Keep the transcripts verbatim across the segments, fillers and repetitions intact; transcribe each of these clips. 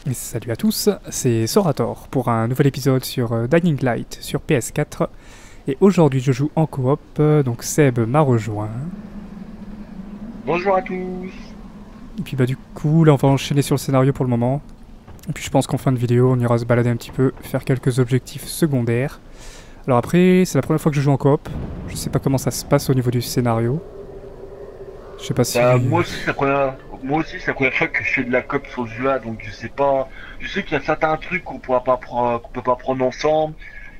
Et salut à tous, c'est Sorator pour un nouvel épisode sur euh, Dying Light sur P S quatre. Et aujourd'hui je joue en coop, euh, donc Seb m'a rejoint. Bonjour à tous. Et puis bah du coup là on va enchaîner sur le scénario pour le moment. Et puis je pense qu'en fin de vidéo on ira se balader un petit peu, faire quelques objectifs secondaires. Alors après c'est la première fois que je joue en coop, je sais pas comment ça se passe au niveau du scénario. Je sais pas si... Bah, moi aussi c'est la première, moi aussi c'est la première fois que je fais de la coop sur ce jeu-là, donc je sais pas. Je sais qu'il y a certains trucs qu'on pourra pas prendre, qu'on peut pas prendre ensemble.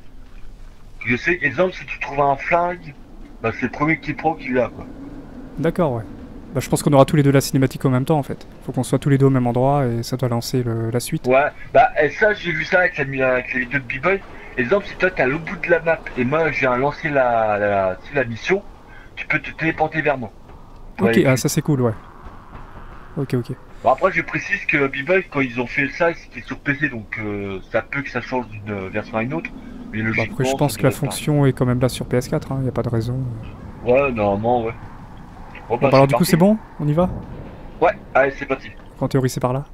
Je sais, exemple, si tu trouves un flingue, bah c'est le premier qui prend qui l'a quoi. D'accord, ouais. Bah je pense qu'on aura tous les deux la cinématique en même temps en fait. Faut qu'on soit tous les deux au même endroit et ça doit lancer le- la suite. Ouais, bah et ça j'ai vu ça avec la, avec la vidéo de B-Boy. Exemple, si toi t'es à l'autre bout de la map et moi j'ai lancé la, la, tu sais, la mission, tu peux te téléporter vers moi. Ok, Ouais, ah ça c'est cool, ouais. Ok, ok. bon, après, je précise que B-Boy, quand ils ont fait ça, c'était sur P C, donc euh, ça peut que ça change d'une version à une autre. Mais Bah logiquement, après je pense ça que la devrait être fonction est quand même là sur P S quatre, hein, y a pas de raison. pareil. Ouais, normalement, ouais. Bon, Bon bah, bah alors c'est du coup parti. c'est bon, on y va. Ouais, allez, c'est parti. En théorie c'est par là.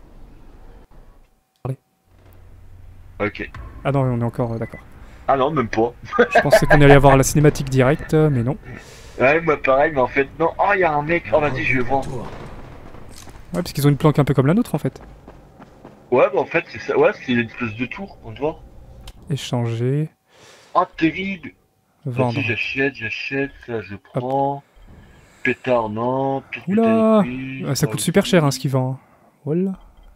Allez. Ok. Ah non, on est encore, euh, d'accord. Ah non, même pas. Je pensais qu'on allait avoir la cinématique directe, euh, mais non. Ouais, moi pareil, mais en fait, non. Oh, il y a un mec. Oh, vas-y, je vais voir. Ouais, parce qu'ils ont une planque un peu comme la nôtre en fait. Ouais, bah en fait, c'est ça. Ouais, c'est une espèce de tour, on te voit. Échanger, Ah, terrible. vendre. Vas-y, j'achète, j'achète, ça je prends. Pétard, non. Pire Oula, pétard, ah, ça coûte super cher hein, ce qu'ils vendent. Voilà.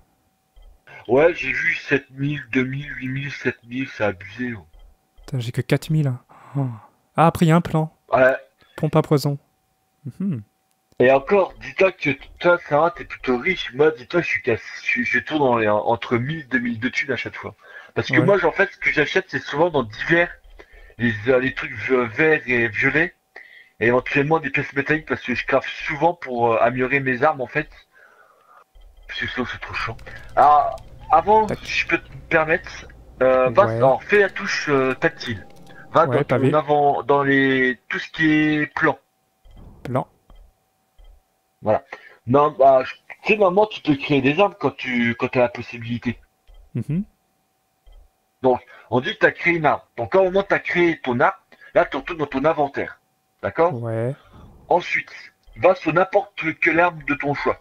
Ouais, j'ai vu sept mille, deux mille, huit mille, sept mille, c'est abusé. Oh. Putain, j'ai que quatre mille. Hein. Oh. Ah après il y a un plan. Ouais. Pompe à poison. Mhm. Et encore, dis-toi que toi, Sarah, t'es plutôt riche. Moi, dis-toi, je suis casse, je, suis- je tourne dans les- entre mille et deux mille de thunes à chaque fois. Parce que Ouais. moi, en fait, ce que j'achète, c'est souvent dans divers, les, euh, les trucs vi- verts et violets, et éventuellement des pièces métalliques, parce que je crafte souvent pour euh, améliorer mes armes, en fait. Parce que sinon, c'est trop chiant. Alors, avant, Tac. si je peux te permettre, euh, va, Ouais. alors, fais la touche euh, tactile. Va Ouais, dans ton pavé. avant, dans les, tout ce qui est plan. Plan. Voilà. Non, bah, je- tu sais, normalement, tu peux créer des armes quand tu quand as la possibilité. Mhm. Donc, on dit que tu as créé une arme. Donc, au moment où tu as créé ton arme, là, tu retournes dans ton inventaire. D'accord? Ouais. Ensuite, va sur n'importe quelle arme de ton choix.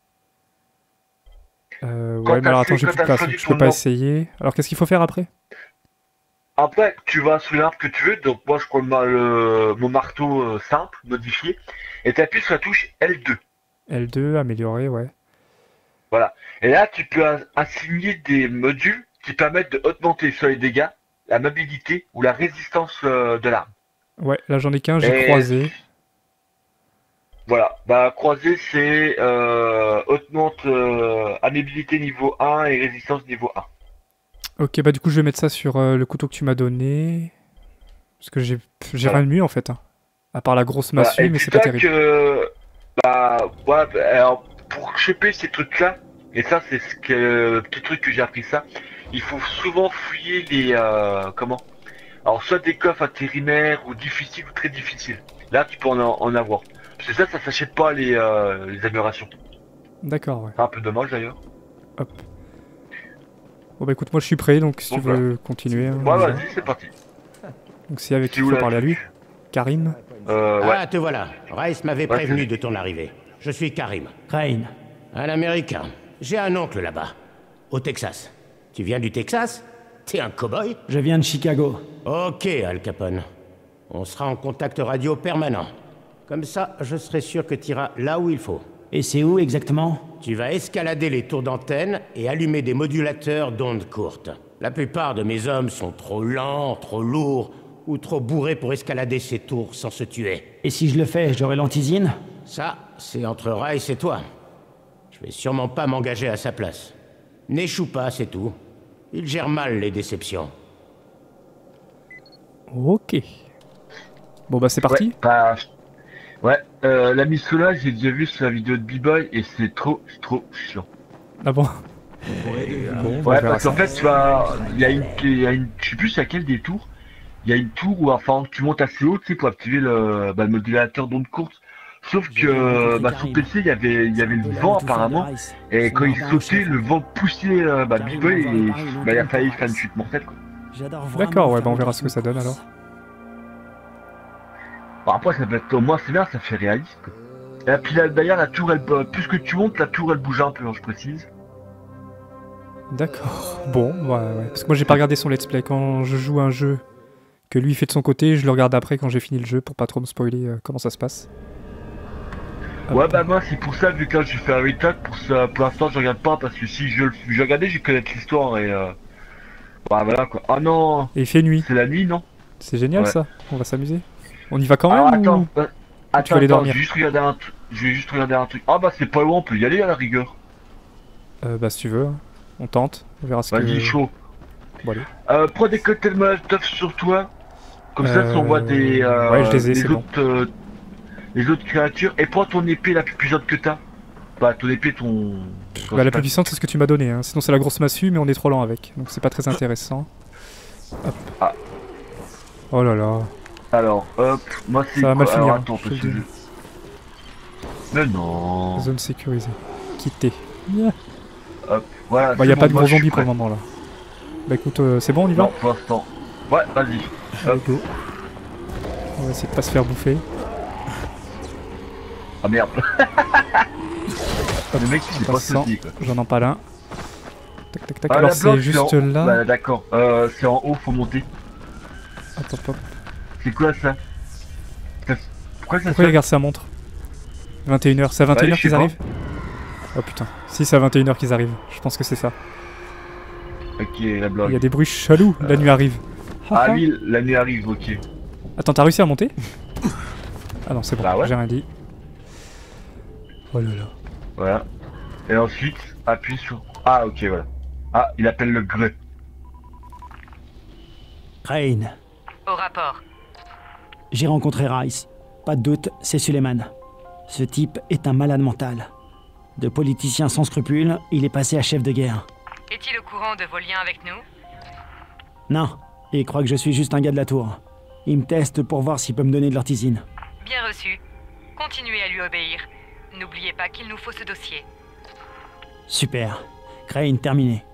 Euh, Quand ouais, mais tu as, alors attends, j'ai quand plus de t'as place, donc choisi je peux ton pas arme, essayer. Alors qu'est-ce qu'il faut faire après? après, tu vas sur l'arme que tu veux. Donc, moi, je prends le, le- mon marteau euh, simple, modifié, et tu appuies sur la touche L deux. L deux, améliorer, ouais. Voilà. Et là, tu peux as- assigner des modules qui permettent d'augmenter soit les dégâts, la mobilité ou la résistance euh, de l'arme. Ouais, là j'en ai qu'un, j'ai Et croisé. voilà, bah croisé c'est euh, augmente euh, habilité niveau un et résistance niveau un. Ok, bah du coup je vais mettre ça sur euh, le couteau que tu m'as donné. Parce que j'ai j'ai Voilà. rien de mieux en fait. Hein. À part la grosse Voilà. massue, Et mais tu c'est pas vois terrible. que bah ouais, bah, alors, pour choper ces trucs là, et ça c'est ce que le petit truc que j'ai appris ça, il faut souvent fouiller les euh, comment alors soit des coffres intérimaires ou difficiles ou très difficiles. Là tu peux en, en avoir. Parce que ça, ça s'achète pas les, euh, les améliorations. D'accord, ouais. C'est un peu dommage d'ailleurs. Hop. Bon bah écoute, moi je suis prêt, donc si Donc tu voilà. veux continuer. Hein, Ouais, on y va. vas-y, c'est parti. Donc c'est avec qui C'est il où faut la parler à lui. truc Karim. Euh, ouais. Ah, te voilà. Rice m'avait Ouais, prévenu c'est- de ton arrivée. Je suis Karim, Crane, un Américain. J'ai un oncle là-bas, au Texas. Tu viens du Texas? T'es un cow-boy? je viens de Chicago. Ok, Al Capone. On sera en contact radio permanent. Comme ça, je serai sûr que t'iras là où il faut. Et c'est où exactement? Tu vas escalader les tours d'antenne et allumer des modulateurs d'ondes courtes. La plupart de mes hommes sont trop lents, trop lourds ou trop bourrés pour escalader ces tours sans se tuer. Et si je le fais, j'aurai l'antisine? Ça, c'est entre Rice et toi. Je vais sûrement pas m'engager à sa place. N'échoue pas, c'est tout. Il gère mal les déceptions. Ok. Bon bah c'est parti. Ouais, bah, ouais. Euh, la mission là, j'ai déjà vu sur la vidéo de B-Boy et c'est trop, trop chiant. Ah bon. Bon, bah, Ouais, on verra parce ça. qu'en fait, tu vas, il y a une, il y a une, je sais plus à quel des tours. Il y a une tour où, enfin, tu montes assez haut, tu sais, pour activer le, bah, le modulateur d'onde courte. Sauf que bah, sur P C, il y avait, il y avait le vent apparemment, et quand il sautait, le vent poussait euh, bah, Big Boy et bah, il a failli faire une chute mortelle quoi. D'accord, ouais, bah on verra ce que ça donne alors. Bon, après, ça peut être, au moins c'est bien, ça fait réaliste quoi. Et puis là, d'ailleurs, la tour, elle, plus que tu montes, la tour elle bouge un peu, hein, je précise. D'accord. Bon, ouais, ouais. Parce que moi j'ai pas regardé son let's play. Quand je joue un jeu que lui fait de son côté, je le regarde après quand j'ai fini le jeu pour pas trop me spoiler euh, comment ça se passe. Hop. Ouais, bah moi c'est pour ça, vu que là j'ai fait un retake, pour ça, pour l'instant je regarde pas, parce que si je, je regardais, je connais l'histoire et euh... bah voilà quoi. Ah non. Et il fait nuit. C'est la nuit, non? C'est génial ouais. ça. On va s'amuser. On y va quand même. Alors, ou... attends, euh, attends, tu vas aller attends, dormir. je vais juste regarder un truc. Je vais juste regarder un truc. Ah bah c'est pas loin, on peut y aller à la rigueur. Euh, bah si tu veux, on tente. On verra ce que... Vas-y, chaud. Bon allez. Euh, prends des cocktails Molotov sur toi. Comme ça, Euh, si on voit des, euh, ouais, je les ai, les c'est autres, bon. euh, les autres créatures. Et prends ton épée la plus puissante que t'as. Bah ton épée, ton... Bah la plus puissante c'est ce que tu m'as donné. Hein. Sinon c'est la grosse massue, mais on est trop lent avec. Donc c'est pas très intéressant. Hop. Ah. Oh là là. Alors, hop, moi c'est Ça va mal quoi? finir. Alors, attends, je te le parce que dis. je- Mais non. Zone sécurisée. Quitter. Yeah. Hop, voilà. Bah y c'est a bon, pas de moi, gros je suis zombies pour prêt. le moment là. Bah écoute, euh, c'est bon, on y va? Non, pour l'instant. Ouais, vas-y. Allez, go. On va essayer de pas se faire bouffer. Ah merde. Hop, Le mec il est pas passant. sauté quoi. J'en ai pas l'un. Tac tac tac. Ah, Alors la bloc, c'est juste en... là. Bah d'accord, euh, c'est en haut, faut monter. Hop hop hop. C'est quoi ça, ça... Pourquoi ça Pourquoi il sonne? regarde sa montre? vingt et une heures, c'est à vingt et une heures Ouais, je sais qu'ils pas. arrivent? Oh putain, si c'est à vingt et une heures qu'ils arrivent, je pense que c'est ça. Ok, la Il bloc. y a des bruits chelous, la nuit arrive. Ah oui, la nuit arrive, ok. Attends, t'as réussi à monter? Ah non, c'est bon, Bah ouais. j'ai rien dit. Oh là là. Voilà. Et ensuite, appuie sur... Ah ok, voilà. Ah, il appelle le gré. Crane, Au rapport. j'ai rencontré Rice. Pas de doute, c'est Suleiman. Ce type est un malade mental. De politicien sans scrupules, il est passé à chef de guerre. Est-il au courant de vos liens avec nous? Non, il croit que je suis juste un gars de la tour. Il me teste pour voir s'il peut me donner de l'ortisine. Bien reçu. Continuez à lui obéir. N'oubliez pas qu'il nous faut ce dossier. Super. Crane, terminé.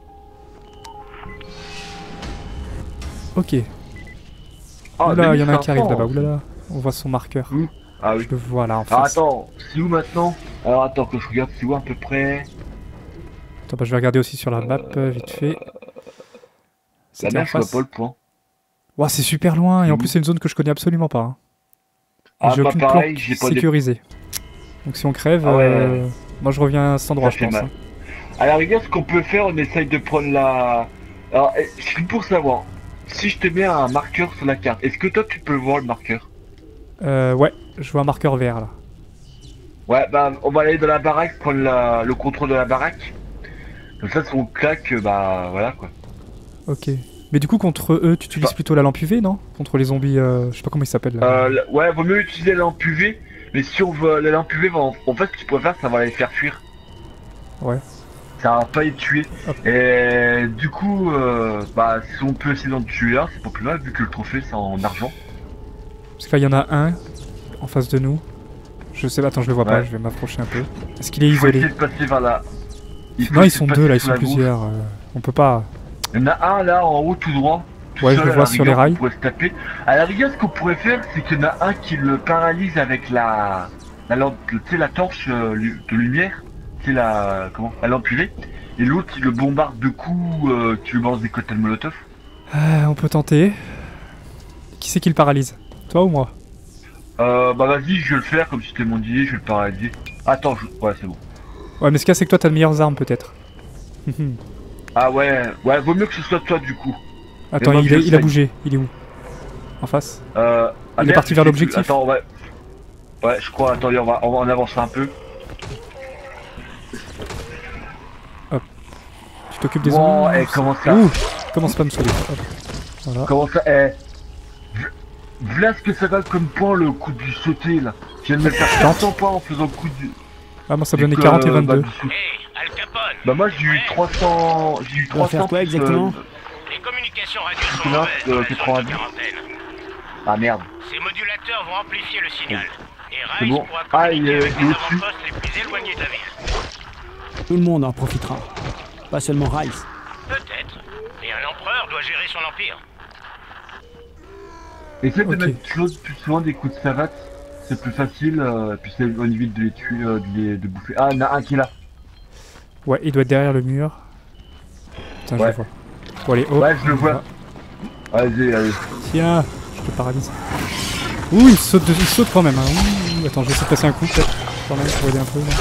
Ok. Ah, Oula, mais il y en a un c'est qui arrive enfant. là-bas, oulala. On voit son marqueur. Mmh. Ah oui. Je le vois là en Ah face. attends, c'est où maintenant? Alors attends que je regarde, c'est où à peu près? Attends, bah, je vais regarder aussi sur la map, euh, vite fait. La C'était en mer, je vois face. pas le point. Ouah, c'est super loin, et en Mmh. plus c'est une zone que je connais absolument pas. Hein. Ah J'ai bah aucune pareil, planque j'ai pas des... sécurisée. Donc si on crève, Ah ouais. euh, moi je reviens à cet endroit, Ça je fait pense. mal. Hein. À la rigueur, ce qu'on peut faire, on essaye de prendre la... Alors, eh, c'est pour savoir, si je te mets un marqueur sur la carte, est-ce que toi tu peux voir le marqueur? Euh, ouais, je vois un marqueur vert là. Ouais, bah on va aller dans la baraque, prendre la... le contrôle de la baraque. Comme ça, si on claque, bah voilà quoi. Ok. Mais du coup, contre eux, tu utilises Bah. plutôt la lampe U V, non? Contre les zombies, euh, je sais pas comment ils s'appellent là. Euh, la- ouais, vaut mieux utiliser la lampe U V, mais si on veut la lampe U V, va en... en fait, ce que tu pourrais faire, ça va les faire fuir. Ouais. Ça va pas les tuer. Hop. Et du coup, euh, bah si on peut essayer d'en tuer un, c'est pas plus mal, vu que le trophée c'est en argent. Parce que là, il y en a un en face de nous. Je sais pas, attends, je le vois pas, Ouais. je vais m'approcher un peu. Est-ce qu'il est Il faut isolé? essayer de passer vers la... Il faut Non, ils essayer sont de deux là, ils passer sont sur la gauche. plusieurs. euh, on peut pas. Il y en a un là en haut tout droit. Tout Ouais, je seul, le à vois la sur les rigueur, rails. on pourrait se taper. À la rigueur, ce qu'on pourrait faire, c'est qu'il y en a un qui le paralyse avec la, la lampe, tu sais, la torche euh, lu- de lumière, tu sais, la, comment, la lampe U V. Et l'autre, il le bombarde de coups, euh, tu lui balances des cocktails Molotov. Euh, on peut tenter. Qui c'est qui le paralyse? Toi ou moi? Euh, bah vas-y, je vais le faire comme si c'était mon idée, je vais le paralyser. Attends, je... ouais, c'est bon. Ouais, mais ce qu'il y a, c'est que toi, t'as de meilleures armes peut-être. Ah ouais, ouais, vaut mieux que ce soit toi du coup. Attends, moi, il, je est- il a sais. bougé. Il est où? En face? Euh, ah, Il est merde, parti vers je sais plus. l'objectif. Attends, ouais. Ouais, je crois, attendez, on va, on va en avancer un peu. Tu t'occupes des Wow, zombies? eh, comment ça Ouh, commence pas à me saouler. Hop. Voilà. Comment ça, eh voilà ce que ça donne comme point le coup du sauté là. Je viens de me faire quatre cents points en faisant le coup du... Ah, moi ça me du donnait coup, quarante et euh, vingt-deux. Bah, du saut. Hé, Al Capone, Bah moi j'ai eu trois cents... J'ai eu On va trois cents faire quoi plus, exactement euh, les communications radio sont Combien mauvaises dans Euh, la zone de quatre-vingt-dix. quarantaine. Ah merde. Ces modulateurs vont amplifier le signal. Et C'est bon. Ah, il est, il est au-dessus. Tout le monde en profitera. Pas seulement Rice. Peut-être. Et un empereur doit gérer son empire. Essaye de Ok. mettre chose plus souvent des coups de savate. C'est plus facile, euh, puis ça évite de les tuer, euh, de les de bouffer. Ah, il y en a un qui est là. Ouais, il doit être derrière le mur. Putain, je Ouais. le vois. Bon, allez, oh. Ouais, je le vois. Vas-y, allez. Tiens, je te paralyse. Ouh, il saute, de- il saute quand même. Hein. Ouh, attends, je vais essayer de passer un coup peut-être. Quand même, pour aider un peu. Là.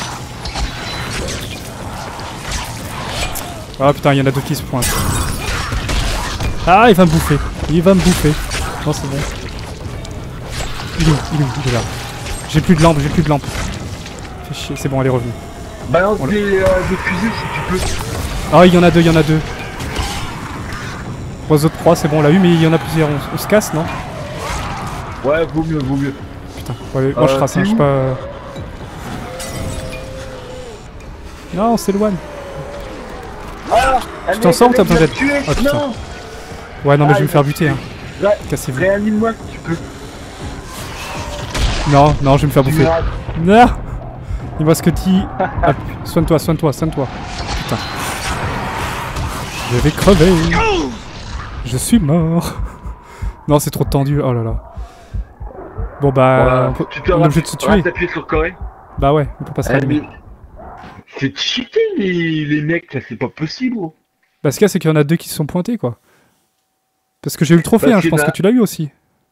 Ah putain, il y en a d'autres qui se pointent. Ah, il va me bouffer. Il va me bouffer. Non, c'est bon. Il est où? Il est où? Il est là. J'ai plus de lampe, j'ai plus de lampe. Fais chier, c'est bon, elle est revenue. Balance On des, euh, des fusils si tu peux. Ah, il y en a deux, il y en a deux. Oiseau de proie, c'est bon, on l'a eu, mais il y en a plusieurs. On, on se casse, non? Ouais, vaut mieux, vaut mieux. Putain, ouais, moi je Euh, trace, c'est hein, je suis où pas... Non, on s'éloigne. Ah, Tu t'en sors ou t'as besoin d'aide? Ah, Ah, putain. non. Ouais, non, mais Ah, je vais me il faire faut- buter, hein. Ré- Cassez-vous. Réanime-moi si tu peux. Non, non, je vais me faire Tu bouffer. verras. Non. Il me reste que dix... Ah, soigne-toi, soigne-toi, soigne-toi. Putain. Je vais crever. Je suis mort. Non, c'est trop tendu. Oh là là. Bon bah, Voilà. on, peut- Tu te on est obligé de se tuer. t'appuyer sur Corée. Bah ouais, on peut pas se Eh, rallumer. mais c'est cheaté les, les mecs, là, c'est pas possible. Gros. Bah ce qu'il y a, c'est qu'il y en a deux qui se sont pointés, quoi. Parce que j'ai eu le trophée, Parce hein, je qu'il y pense en que a- tu l'as eu aussi.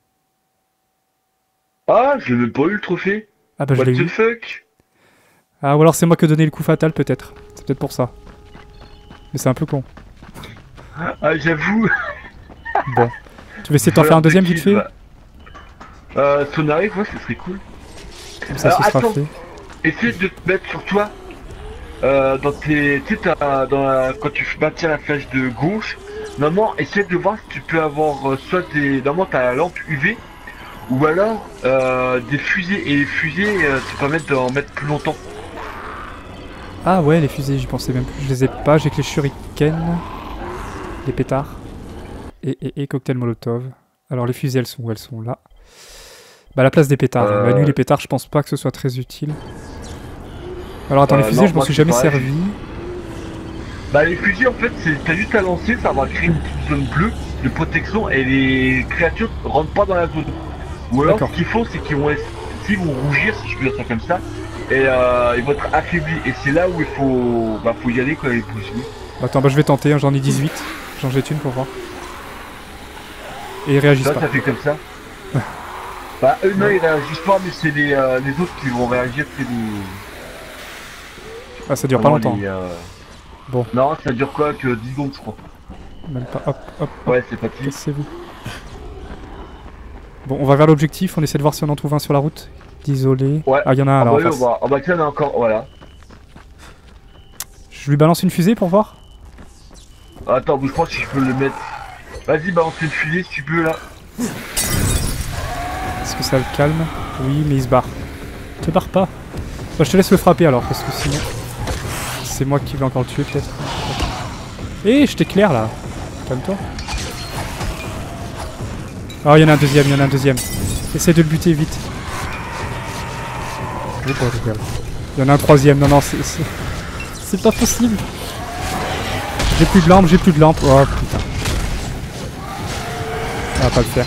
Ah, j'ai même pas eu le trophée. Ah bah je What l'ai the eu. fuck? Ah ou alors c'est moi qui ai donné le coup fatal, peut-être. C'est peut-être pour ça. Mais c'est un peu con. Ah, j'avoue. Bon. Tu veux essayer de t'en faire un deuxième vite fait? Bah, Euh, si on arrive, ouais, ce serait cool. Comme ça, Alors, ce sera attends. fait. Essaye de te mettre sur toi. Euh, dans tes. Tu sais, t'as- dans la- quand tu maintiens la flèche de gauche, normalement, essaye de voir si tu peux avoir euh, soit des. Normalement, t'as la lampe U V, ou alors euh, des fusées. Et les fusées euh, te permettent d'en mettre plus longtemps. Ah ouais, les fusées, j'y pensais même plus. Je les ai pas, j'ai que les shurikens, les pétards, et, et, et cocktail molotov. Alors les fusées, elles sont où? Elles sont là. Bah à la place des pétards. Euh. La nuit, les pétards, je pense pas que ce soit très utile. Alors attends, Euh, les fusées, non, je m'en moi, suis c'est jamais pareil. servi. Bah, les fusées, en fait, c'est t'as juste à lancer, ça va créer une petite zone bleue de protection et les créatures rentrent pas dans la zone. Ou alors, D'accord. ce qu'il faut, c'est qu'ils vont, ils vont rougir, si je peux dire ça comme ça, et euh, ils vont être affaiblis. Et c'est là où il faut, bah, faut y aller quand les fusées. Attends, bah je vais tenter, hein, j'en ai dix-huit. J'en jette une pour voir. Et ils réagissent Ça, pas. ça fait comme ça. Bah, eux, non, ils réagissent pas, mais c'est les, euh, les autres qui vont réagir, c'est les. Ah, ça dure pas comment, longtemps. les, euh, Bon. Non, ça dure quoi que dix secondes, je crois. Même pas. Hop, hop, hop. Ouais, c'est parti. Cassez-vous. Bon, on va vers l'objectif, on essaie de voir si on en trouve un sur la route. D'isoler. Ouais. Ah, il y en a un Ah, là bah, en oui, on face. va, on va tiens, on a encore, voilà. Je lui balance une fusée pour voir. Attends, bouge pas si je peux le mettre. Vas-y, balance une fusée si tu peux là. Est-ce que ça le calme? Oui, mais il se barre. Te barre pas. Bah, je te laisse le frapper alors, parce que sinon. C'est moi qui vais encore le tuer peut-être. Eh, je t'éclaire là. Calme-toi. Oh, il y en a un deuxième, il y en a un deuxième. Essaye de le buter vite. Oh, bordel. Il y en a un troisième, non, non, c'est. c'est- C'est pas possible. J'ai plus de lampe, j'ai plus de lampe. Oh putain. Ça va pas le faire.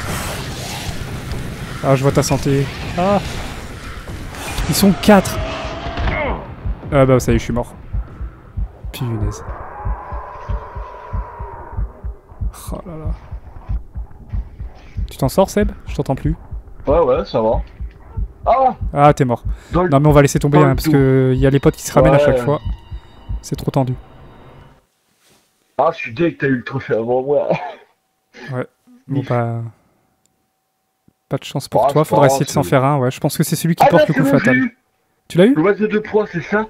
Ah, je vois ta santé. Ah. Ils sont quatre. Ah bah ça y est, je suis mort. Punaise. Oh là là. Tu t'en sors, Seb? Je t'entends plus. Ouais, ouais, ça va. Ah, Ah, t'es mort. dans le... Non mais on va laisser tomber, Dans le hein, parce tout. que y a les potes qui se ramènent à Ouais. chaque fois. C'est trop tendu. Ah, je suis deg que t'as eu le trophée avant moi. Bon bah... Pas de chance pour Ah, toi, c'est faudra pas essayer de grave, s'en c'est- faire un, ouais. Je pense que c'est celui qui Ah, porte là, le c'est coup bon, j'ai fatal. eu. Tu l'as eu? Le oiseau de proie, c'est ça?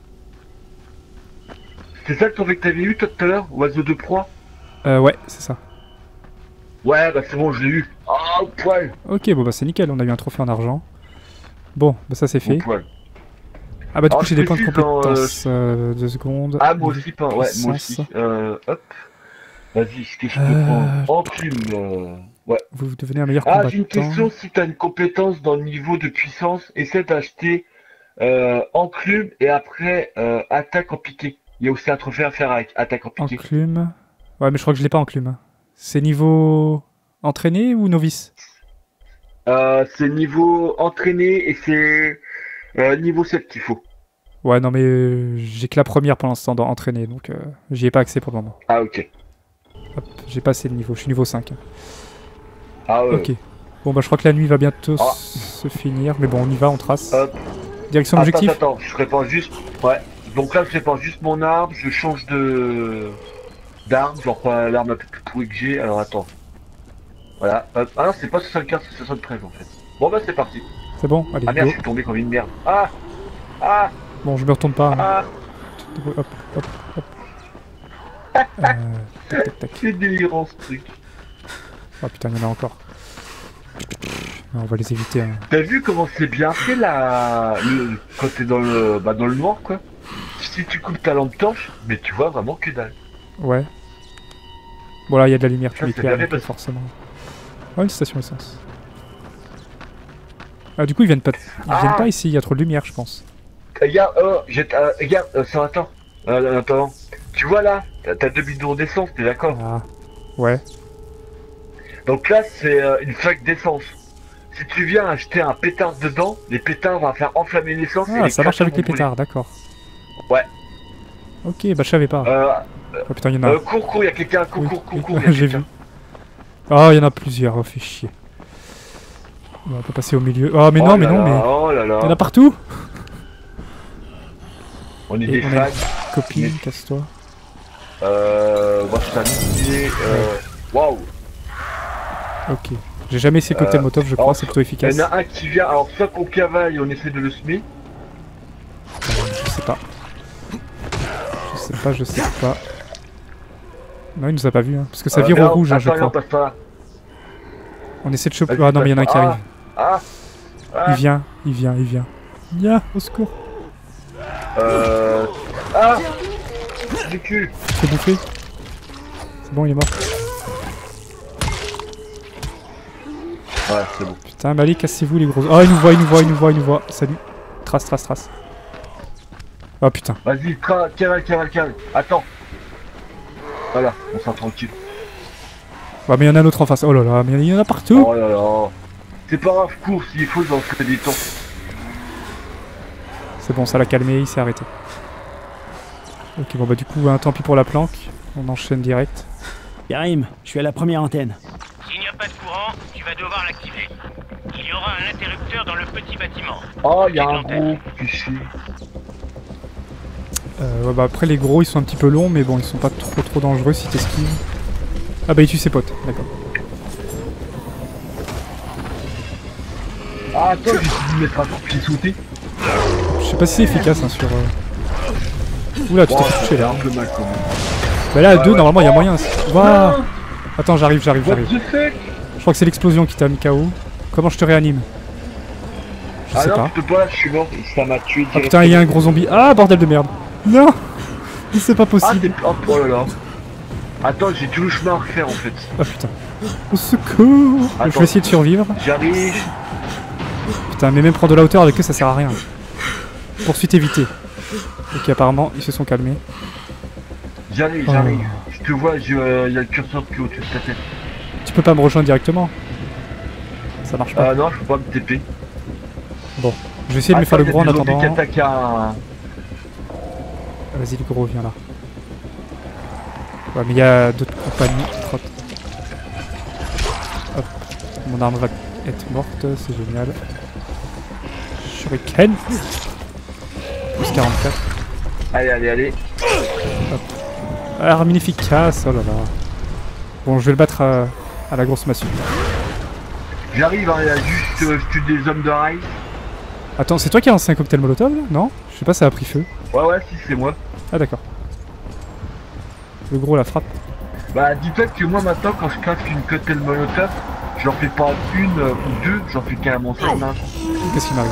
C'est ça le trophée que t'avais eu toi tout à l'heure? Oiseau de proie? Euh, ouais, c'est ça. Ouais, bah c'est bon, je l'ai eu. Ah, au poil. Ok, bon bah c'est nickel, on a eu un trophée en argent. Bon, bah ça c'est Au fait. poil. Ah bah du Alors, coup j'ai je des points de précise dans, euh, compétence. Euh, deux secondes. Ah, moi aussi, pas. Ouais, moi Puissance. aussi. Euh, hop. Vas-y, ce que je peux Euh, prendre en plume. Euh... Ouais. Vous devenez un meilleur Ah, combattant. j'ai une question. Si t'as une compétence dans le niveau de puissance, essaie d'acheter euh, enclume et après euh, attaque en piqué. Il y a aussi un trophée à faire avec attaque en piqué. Enclume. Ouais, mais je crois que je l'ai pas enclume. C'est niveau entraîné ou novice? Euh, c'est niveau entraîné et c'est euh, niveau sept qu'il faut. Ouais, non, mais euh, j'ai que la première pour l'instant dans entraîné, donc euh, j'y ai pas accès pour le moment. Ah, ok. Hop, j'ai pas assez de niveau, je suis niveau cinq. Ah, ouais. Ok. Bon, bah, je crois que la nuit va bientôt Ah. se finir, mais bon, on y va, on trace. Hop. Direction Attends, objectif. attends, je prépare juste. Ouais. Donc là, je prépare juste mon arme, je change de d'arme, j'en prends l'arme un peu plus pourrie que j'ai. Alors attends. Voilà. Hop. Ah non, c'est pas soixante-quinze, c'est soixante-treize en fait. Bon bah c'est parti. C'est bon, allez, Ah merde, go. je suis tombé comme une merde. Ah Ah Bon, je me retourne pas. hein. Ah Hop, hop, hop. Euh, tac, tac, tac. C'est délirant ce truc. Oh putain, il y en a encore. On va les éviter. Hein. T'as vu comment c'est bien fait la... le... quand t'es dans le... Bah, dans le noir quoi. Si tu coupes ta lampe torche, mais tu vois vraiment que dalle. Ouais. Bon, là, il y a de la lumière qui Ça, c'est éclaire, bien donc, fait, forcément. Ouais, une station essence. Ah, du coup, ils viennent pas, ils Ah. viennent pas ici, il y a trop de lumière, je pense. Regarde, oh, j'ai... euh, regarde, euh, ça attends. Euh, attends. Tu vois là, t'as t'as deux bidons d'essence, t'es d'accord? Ah. Ouais. Donc là, c'est euh, une flaque d'essence. Si tu viens acheter un pétard dedans, les pétards vont faire enflammer l'essence. et Ah, les ça marche créatures avec les vont brûler. pétards, d'accord. Ouais. Ok, bah je savais pas. Euh, Oh putain, il y en a. euh, cours, cours, y'a quelqu'un, cours, Oui, cours, cours, oui, cours, y'a j'ai quelqu'un. vu. Oh, il y en a plusieurs, oh, fait chier. On va pas passer au milieu. Oh, mais Oh non, mais là non, là, mais. Oh là là. Il y en a partout! On est Et des on a fans. Copine, Mais- casse-toi. Euh, moi je t'amuse. Euh, waouh. Ok. J'ai jamais essayé cocktail Euh, Molotov, je crois, alors, c'est plutôt Il efficace. y en a un qui vient, alors soit qu'on cavale et on essaie de le semer. Euh, je sais pas. Je sais pas, je sais pas. Non, il nous a pas vu, hein. Parce que ça Euh, vire mais au non, rouge, hein, je attends, non, crois. passe pas là. On essaie de choper. Vas-y, Ah non, mais il y en a un qui passe pas. arrive. Ah, ah, Il vient, il vient, il vient. Ya, au secours. Euh. Ah du cul. C'est bouffé. C'est bon, il est mort. Ouais, c'est bon. Putain, mais allez, cassez-vous les gros. Oh, il nous voit, il nous voit, il nous voit, il nous voit. Salut. Trace, trace, trace. Oh putain. Vas-y, tra- cavale, cavale, cavale. Attends. Voilà, on s'en tranquille. Ouais, mais il y en a un autre en face. Oh là là, mais il y en a partout. Oh là là. C'est pas grave, cours s'il faut, j'en ferai des temps. C'est bon, ça l'a calmé, il s'est arrêté. Ok, bon bah du coup, hein, tant pis pour la planque. On enchaîne direct. Karim, je suis à la première antenne. S'il n'y a pas de courant, tu vas devoir l'activer. Il y aura un interrupteur dans le petit bâtiment. Oh, il y a un gros fichier. Euh, ouais, bah après, les gros, ils sont un petit peu longs, mais bon, ils sont pas trop trop dangereux si t'esquives. Ah bah, il tue ses potes, d'accord. Ah, attends, j'ai essayé de mettre un coup de pied sauté. Je sais pas si c'est efficace hein, sur. Euh... Oula, tu t'es Oh, fait toucher là. un peu mal quand même. Bah là, à Ouais, deux, ouais. normalement, il y a Oh. moyen. Waouh! Non. Attends, j'arrive, j'arrive, What j'arrive. the fuck? Je crois que c'est l'explosion qui t'a mis K O. Comment je te réanime? Je Ah sais non, pas. je peux pas, je suis mort. Ça m'a tué. Ah putain, il y a un gros zombie. Ah, bordel de merde. Non! C'est pas Ah, possible. t'es... Oh, oh là là. Attends, j'ai tout le chemin à refaire en fait. Ah putain. Au secours! Je Attends. vais essayer de survivre. J'arrive. Putain, mais même prendre de la hauteur avec eux, ça sert à rien. Poursuite évitée. Ok, apparemment, ils se sont calmés. J'arrive, Oh. j'arrive. Je te vois, il euh, y a le curseur qui est au-dessus de ta tête. Tu peux pas me rejoindre directement? Ça marche pas. Ah non, je peux pas me T P. Bon, je vais essayer de me faire le gros en attendant. Qui attaque un... Vas-y, le gros, viens là. Ouais, mais il y a d'autres compagnies qui trottent. Hop, mon arme va être morte, c'est génial. Shuriken. Plus quarante-quatre. Allez, allez, allez. Arme inefficace, oh là là. Bon, je vais le battre à, à la grosse massue. J'arrive, hein, il y a juste euh, je tue des hommes de rail. Attends, c'est toi qui as lancé un cocktail molotov là? Non? Je sais pas, ça a pris feu. Ouais, ouais, si, c'est moi. Ah d'accord. Le gros la frappe. Bah, dis-toi que moi maintenant, quand je claque une cocktail molotov, j'en fais pas une euh, ou deux, j'en fais carrément cinq. Qu'est-ce qui m'arrive?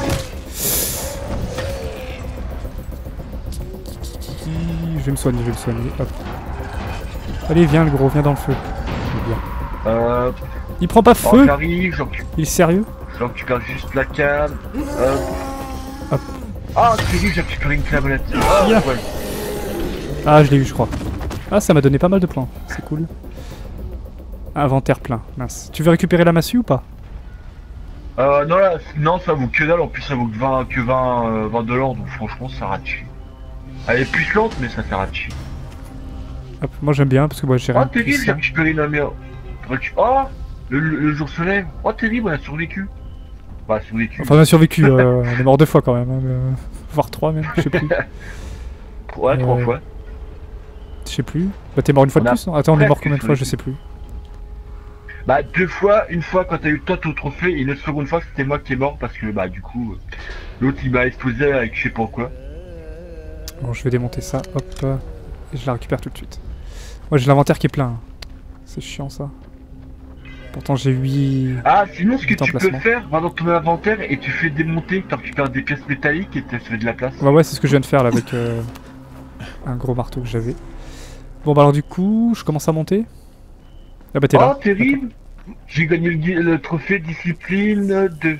Je vais me soigner, je vais me soigner. Hop. Allez, viens le gros, viens dans le feu. C'est bien. Euh... Il prend pas Oh, feu. j'arrive, j'en récupère- Il est sérieux? j'en récupère juste la canne. Hop. Hop. Ah, terrible, j'ai récupéré une clavelette. Oh, Yeah. ouais. Ah, je l'ai eu, je crois. Ah, ça m'a donné pas mal de points. C'est cool. Inventaire plein. Mince. Tu veux récupérer la massue ou pas? Euh, non, là, non, ça vaut que dalle. En plus, ça vaut que vingt, que vingt, euh, vingt dollars. Donc, franchement, ça rate chier. Elle est plus lente, mais ça fait rate chier. Hop, moi j'aime bien parce que moi j'ai Oh, rien de terrible, j'ai puissant. récupéré une amère. Oh, le, le, le jour se lève. Oh, terrible, on a survécu. Bah, survécu. Enfin, on a survécu. euh, on est mort deux fois quand même. Hein, mais, euh, voire trois même. Je sais plus. Ouais, trois Euh, fois. Je sais plus. Bah, t'es mort une fois de On a plus? Non attends, on est mort presque combien de fois? Je survécu. sais plus. Bah, deux fois, une fois quand t'as eu toi ton trophée, et une seconde fois c'était moi qui est mort parce que, bah, du coup, euh, l'autre il m'a explosé avec je sais pas quoi. Bon, je vais démonter ça. Hop. euh, Et je la récupère tout de suite. Moi j'ai l'inventaire qui est plein. C'est chiant ça. Pourtant j'ai huit. Ah, sinon, ce que Huit tu peux emplacements. faire, va dans ton inventaire et tu fais démonter, tu récupères des pièces métalliques et tu fais de la place. Ouais, ouais, c'est ce que je viens de faire là avec euh, un gros marteau que j'avais. Bon, bah alors du coup, je commence à monter. Ah bah t'es Oh, là. terrible! J'ai gagné le, gui- le trophée discipline de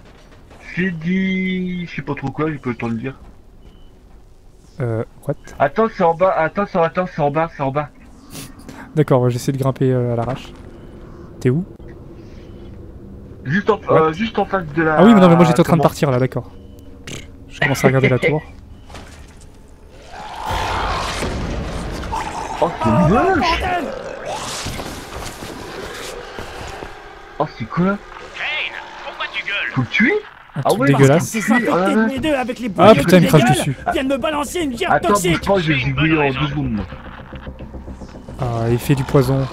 Fidi. Je sais pas trop quoi, j'ai pas le temps de le dire. Euh, what? Attends, c'est en bas, attends, c'est attends, c'est en bas, c'est en bas. D'accord, ouais, j'essaie de grimper euh, à l'arrache. T'es où? Juste en, euh, juste en face de la. Ah oui, mais non, mais moi j'étais en train de comment- partir là, d'accord. Je commence à regarder la tour. Oh, c'est moche! Oh, c'est quoi? Kane, pourquoi tu gueules? Faut le tuer? Un Ah truc ouais, dégueulasse. C'est Oui, ah infecté ouais. de mes deux avec les Ah bouillons putain, il me crache illégales. dessus. Viens de me balancer une gerbe Attends, bouge toxique. pas, je vais zigouiller en deux secondes. moi. Ah, il fait du poison.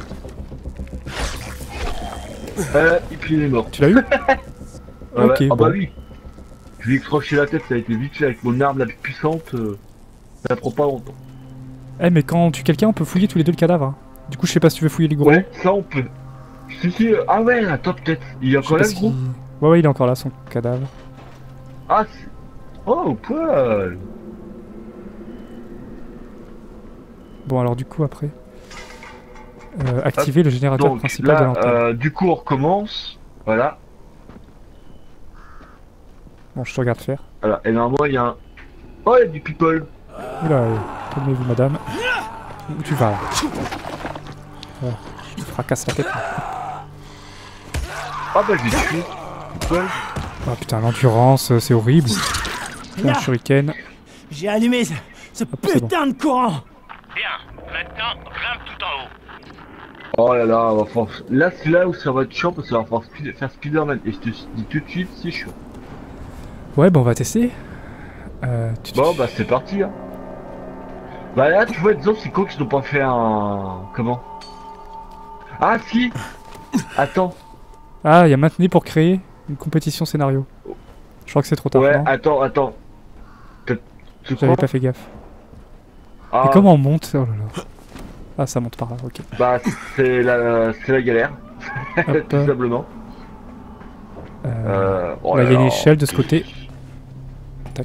Euh, et puis il est mort. Tu l'as eu? Ouais, Ok, ouais. Ah bah bon. oui. Je lui ai croché la tête, ça a été vite fait avec mon arme la plus puissante. euh, Ça prend pas longtemps. Eh, mais quand on tue quelqu'un, on peut fouiller tous les deux le cadavre. hein. Du coup, je sais pas si tu veux fouiller les gros. Ouais, ça on peut. Si, si, euh, ah ouais, attends, peut-être. Il y a Je sais encore pas là le si- gros. Ouais, ouais, il est encore là, son cadavre. Ah, c'est- oh, au poil. Bon, alors du coup, après. Euh, activer le générateur Donc principal de là, l'antenne. euh, du coup, on recommence. Voilà. Bon, je te regarde faire. Voilà. Et normalement, il y a un. Oh, il y a du people. Oula, euh, calmez-vous, madame. Où tu vas là? Ouais, je te fracasse la tête. Ah bah, je l'ai tué. People. Ah putain, l'endurance, euh, c'est horrible. Fais un Là, shuriken. j'ai allumé ce, ce Hop, c'est putain de courant. Bien, maintenant, grimpe tout en haut. Oh là là, on va faire... là c'est là où ça va être chiant parce qu'on va faire, speed... faire Spider-Man. Et je te dis tout de suite, c'est chiant. Ouais, bah on va tester. Euh, tu- Bon bah c'est parti hein. Bah là tu vois disons c'est con qu'ils n'ont pas fait un... Comment? Ah si. Attends. Ah, il y a maintenu pour créer une compétition scénario. Je crois que c'est trop tard. Ouais non attends attends. Tu J'avais crois? pas fait gaffe. Ah, Mais comment on monte? Oh là là. Ah, ça monte par là, ok. Bah c'est la... c'est la galère. Hop. Tout simplement. Euh, Euh... oh là, il y a là une là. échelle de ce côté. Tac.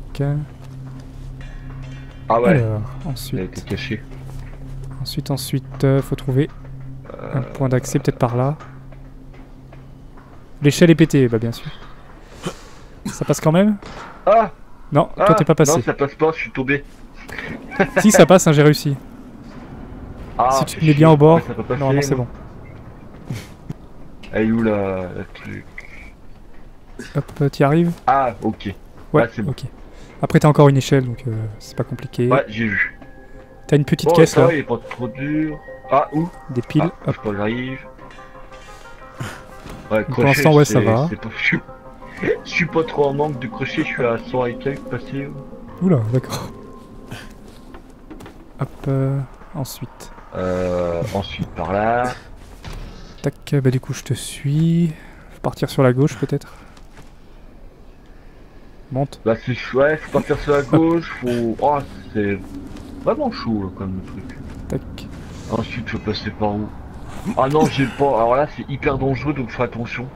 Ah ouais. Alors, Elle a ensuite, été cachée. ensuite, ensuite, euh, faut trouver un point d'accès, peut-être par là. L'échelle est pétée, bah bien sûr. Ça passe quand même? Ah, Non, ah toi t'es pas passé. Non ça passe pas, je suis tombé. Si ça passe, hein, j'ai réussi. Ah, Si tu te mets bien au bord, ouais, ça peut passer, normalement c'est non. bon. Elle est où la... la truc? Hop, t'y arrives? Ah ok. Ouais, Ah, c'est bon. ok. Après t'as encore une échelle, donc euh, c'est pas compliqué. Ouais j'ai vu. T'as une petite Bon, caisse ça là, va, il est pas trop dur. Ah, où? des piles. Ah, Hop. je crois que j'arrive. Ouais, Pour crochet, l'instant, ouais, ça c'est- va. c'est Pas... Je, suis... je suis pas trop en manque de crochet, je suis à cent et quelques passé. Oula, d'accord. Hop, euh, ensuite. Euh, ensuite par là. Tac, bah du coup je te suis. Faut partir sur la gauche peut-être. Monte. Là c'est chou- ouais, faut partir sur la gauche, faut... Oh, c'est vraiment chaud là, comme le truc. Tac. Ensuite faut passer par où? Ah non, j'ai pas... Alors là c'est hyper dangereux donc fais attention.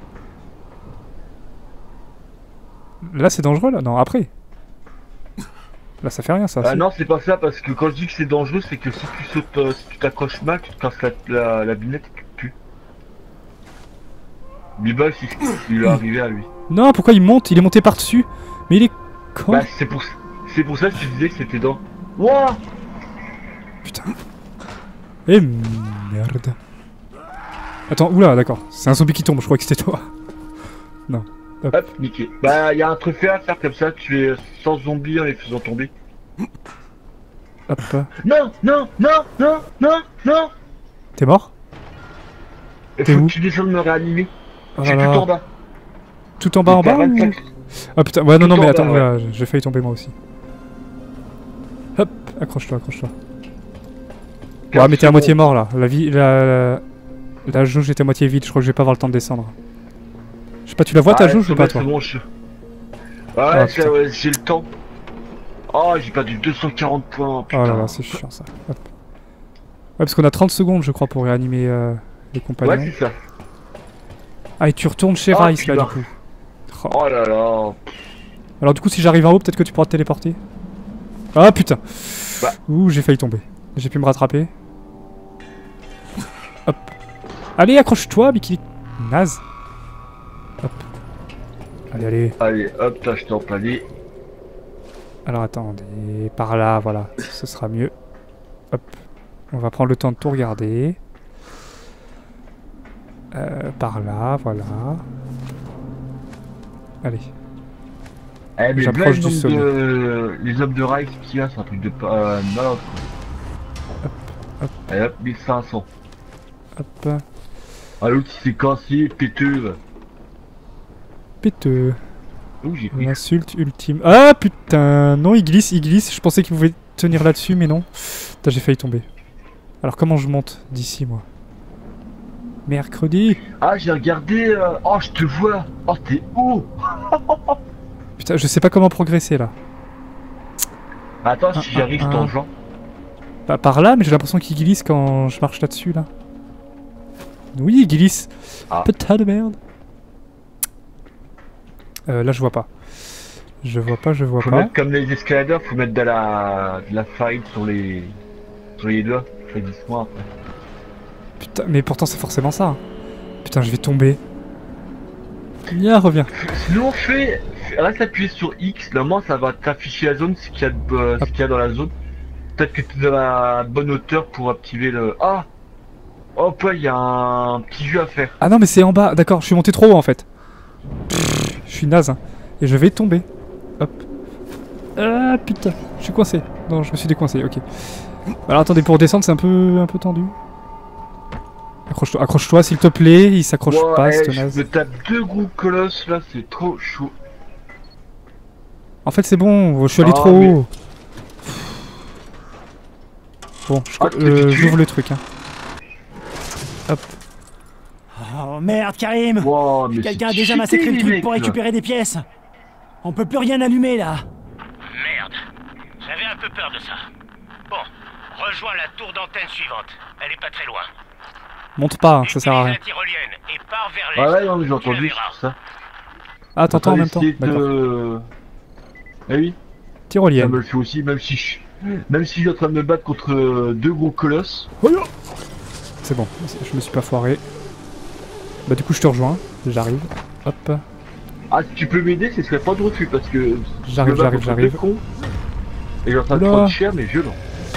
Là c'est dangereux là? Non, après. Là ça fait rien ça. Ah si. non c'est pas ça parce que quand je dis que c'est dangereux c'est que si tu sautes, euh, si tu t'accroches mal, tu te casses la, la, la binette et tu te tues. Bibas, il, il est arrivé à lui. Non, pourquoi il monte? Il est monté par-dessus. Mais il est con. Bah, c'est pour, c'est pour ça que je te disais que c'était dans. Wouah! Putain. Eh merde. Attends, oula, d'accord. C'est un zombie qui tombe, je crois que c'était toi. Non. Hop. Hop, niqué. Bah, y a un trophée à faire comme ça, tu es sans zombies en les faisant tomber. Hop. Non, non, non, non, non, non! T'es mort? Il T'es faut où? que tu descendes me réanimer. Oh Je suis là tout là. en bas. Tout en bas en T'es à bas ou... vingt-cinq. Ah putain, ouais, non, Tout non, en mais bas, attends, ouais. voilà, j'ai failli tomber moi aussi. Hop, accroche-toi, accroche-toi. Ouais, mais t'es à moitié mort là. La vie, la, la, la jauge était à moitié vide, je crois que je vais pas avoir le temps de descendre. Je sais pas, tu la vois ta Ah, jauge c'est ou pas bon, toi? c'est bon, je... Ouais, Ah, c'est- putain. ouais, j'ai le temps. Oh, j'ai perdu deux cent quarante points, putain. Oh là là, c'est chiant ça. Hop. Ouais, parce qu'on a trente secondes, je crois, pour réanimer euh, les compagnons. Ouais, c'est ça. Ah, et tu retournes chez Oh, Rice là, du putain. coup. Oh. Oh là là. Alors, du coup, si j'arrive en haut, peut-être que tu pourras te téléporter. Ah putain. Bah. Ouh, j'ai failli tomber. J'ai pu me rattraper. Hop. Allez, accroche-toi, mais qu'il est naze. Hop. Allez, allez. Allez, hop, là, je t'en palais. Alors, attendez. Par là, voilà. Ce sera mieux. Hop. On va prendre le temps de tout regarder. Euh, par là, voilà. Allez. Eh, mais J'approche là, le du nombre sommet. de... Les hommes de Rice qu'il y a, c'est un truc de pas... Euh, malade, quoi. hop. Allez, hop, mille cinq cents. Hop. Ah, l'autre, il s'est cassé, péteux. Péteux. Ouh, j'ai pris. L'insulte ultime. Ah putain. Non, il glisse, il glisse. Je pensais qu'il pouvait tenir là-dessus, mais non. Putain, j'ai failli tomber. Alors, comment je monte d'ici, moi? Mercredi. Ah, j'ai regardé... euh, Oh, je te vois. Oh, t'es haut. Putain, je sais pas comment progresser, là. Attends, Ah, si j'arrive, ah, je ah. t'en joins. Bah, par là, mais j'ai l'impression qu'il glisse quand je marche là-dessus, là. Oui, il glisse. Ah. Putain de merde. Euh, là, je vois pas. Je vois pas, je vois Faut pas. mettre comme les escaladeurs, faut mettre de la, de la farine sur les, sur les doigts. Ça glisse moins après. Putain, mais pourtant, c'est forcément ça. Putain, je vais tomber. Viens, reviens. Sinon, fais, fais- reste appuyé sur X. Normalement, ça va t'afficher la zone, ce qu'il y a, de- euh, ce qu'il y a dans la zone. Peut-être que tu es dans la bonne hauteur pour activer le. Ah. Hop, là, il y a un petit jeu à faire. Ah non, mais c'est en bas. D'accord, je suis monté trop haut, en fait. Pff, je suis naze, hein. Et je vais tomber. Hop. Ah, putain. Je suis coincé. Non, je me suis décoincé, ok. Alors, attendez, pour descendre, c'est un peu, un peu tendu. Accroche-toi, accroche-toi, s'il te plaît. Il s'accroche Wow, pas, eh, c'est je naze. me tape deux gros colosses là, c'est trop chaud. En fait, c'est bon, je suis allé Ah, trop mais- haut. Bon, je- Ah, tu t'es euh, fait tuer j'ouvre le truc, hein. Hop. Oh merde, Karim! Wow, mais Quelqu'un a c'est déjà cheaté, massacré le les truc mecs, pour là. récupérer des pièces! On peut plus rien allumer là! Merde. J'avais un peu peur de ça. Bon, rejoins la tour d'antenne suivante. Elle est pas très loin. Monte pas, hein, ça sert à rien. Utilise la tyrolienne et pars vers l'est. Ah ouais, non, mais j'ai Tu la entendu verras. sur ça. Ah, t'entends en même temps? Essayer D'accord. de... Eh oui, ça Tyrolienne. me le fait aussi, même si je... Même si je suis en train de me battre contre euh, deux gros colosses. C'est bon, je me suis pas foiré. Bah du coup je te rejoins, j'arrive. Hop, Ah, si tu peux m'aider, ce serait pas de refus parce que... J'arrive, je me bats j'arrive, contre j'arrive. deux cons, Et j'ai en train de Oula. prendre cher, mais violent.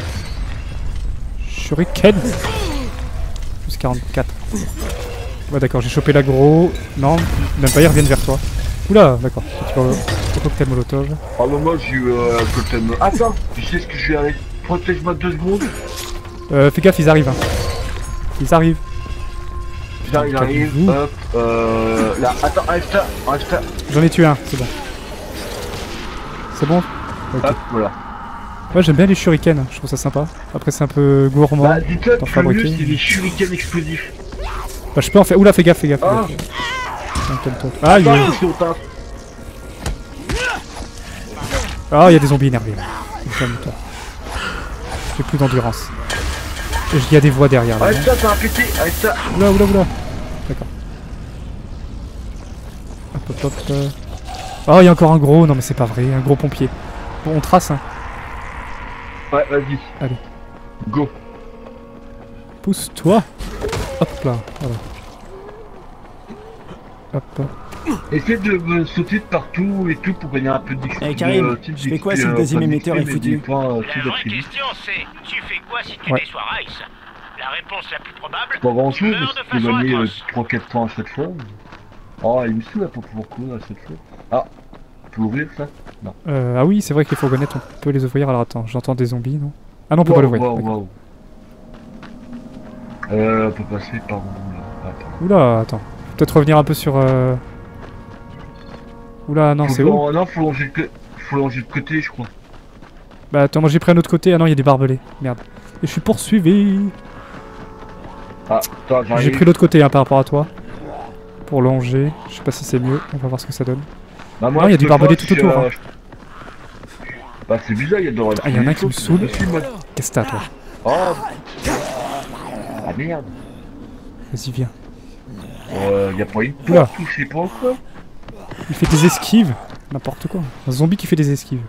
Shuriken. Plus quarante-quatre. Ouais d'accord, j'ai chopé l'aggro. Non, même pas, ils reviennent vers toi. Oula, d'accord, tu peux au cocktail molotov. Ah non, moi j'ai eu euh, un cocktail. Attends, tu sais ce que je vais aller. Protège-moi deux secondes. Euh, fais gaffe, ils arrivent. Hein. Ils arrivent. Putain, il arrive. calmez-vous. Hop, euh... Là, attends, reste là, reste là. J'en ai tué un, c'est bon. C'est bon? Ok. Hop, voilà. Ouais, j'aime bien les shurikens, je trouve ça sympa. Après, c'est un peu gourmand. Bah, dis-toi T'en que le mieux, fabriquer. c'est les shurikens explosifs. Bah, je peux en faire. Oula, fais gaffe, fais gaffe. fais Ah, gaffe. Tiens, calme-toi. Ah, il y attends, a... parce qu'on tape. Ah, il y a des zombies énervés. là. Calme-toi. J'ai plus d'endurance. Et il y a des voix derrière là. Reste là, ça va péter, reste là. Oula, oula, oula. D'accord. Hop, hop, hop. euh. Oh, il y a encore un gros. Non, mais c'est pas vrai. Un gros pompier. Bon, on trace, hein. Ouais, vas-y. Allez. Go. Pousse-toi. Hop là. Voilà. Hop. Essaye de me sauter de partout et tout pour gagner un peu d'X P. Eh Karim, je fais quoi si le deuxième émetteur est foutu? La vraie question c'est, tu fais quoi si tu Ouais. déçois Rice? La réponse la plus probable, Pas grand chose, meurs de parce que façon gagner atroce. trois quatre temps à chaque fois. Oh, il me saoule à pas pouvoir courir à chaque fois. Ah, on peut ouvrir ça? Non. Euh, ah oui, c'est vrai que les fourgonnettes, on peut les ouvrir. Alors attends, j'entends des zombies, non? Ah non, on peut pas l'ouvrir. Wow, d'accord. wow. Euh, on peut passer par où là? Attends. Oula, attends. Faut peut-être revenir un peu sur... Euh... Oula, non, Faut c'est pas- où? Non, faut longer, le... faut longer de côté, je crois. Bah attends, moi j'ai pris un autre côté. Ah non, il y a des barbelés. Merde. Et je suis poursuivi. Ah, attends, j'arrive. J'ai pris l'autre côté hein, par rapport à toi. Pour longer. Je sais pas si c'est mieux. On va voir ce que ça donne. Bah, Ah, il y a je du peux barbelé pas, tout je- autour, euh, hein. je- Bah, c'est bizarre, il y a de Ah, il y en a un qui me saoule. Aussi, moi. Qu'est-ce que t'as, toi? Oh. Ah merde. Vas-y, viens. Euh, y a pas une Oula. porte ou je sais pas quoi. Il fait des esquives. N'importe quoi. Un zombie qui fait des esquives.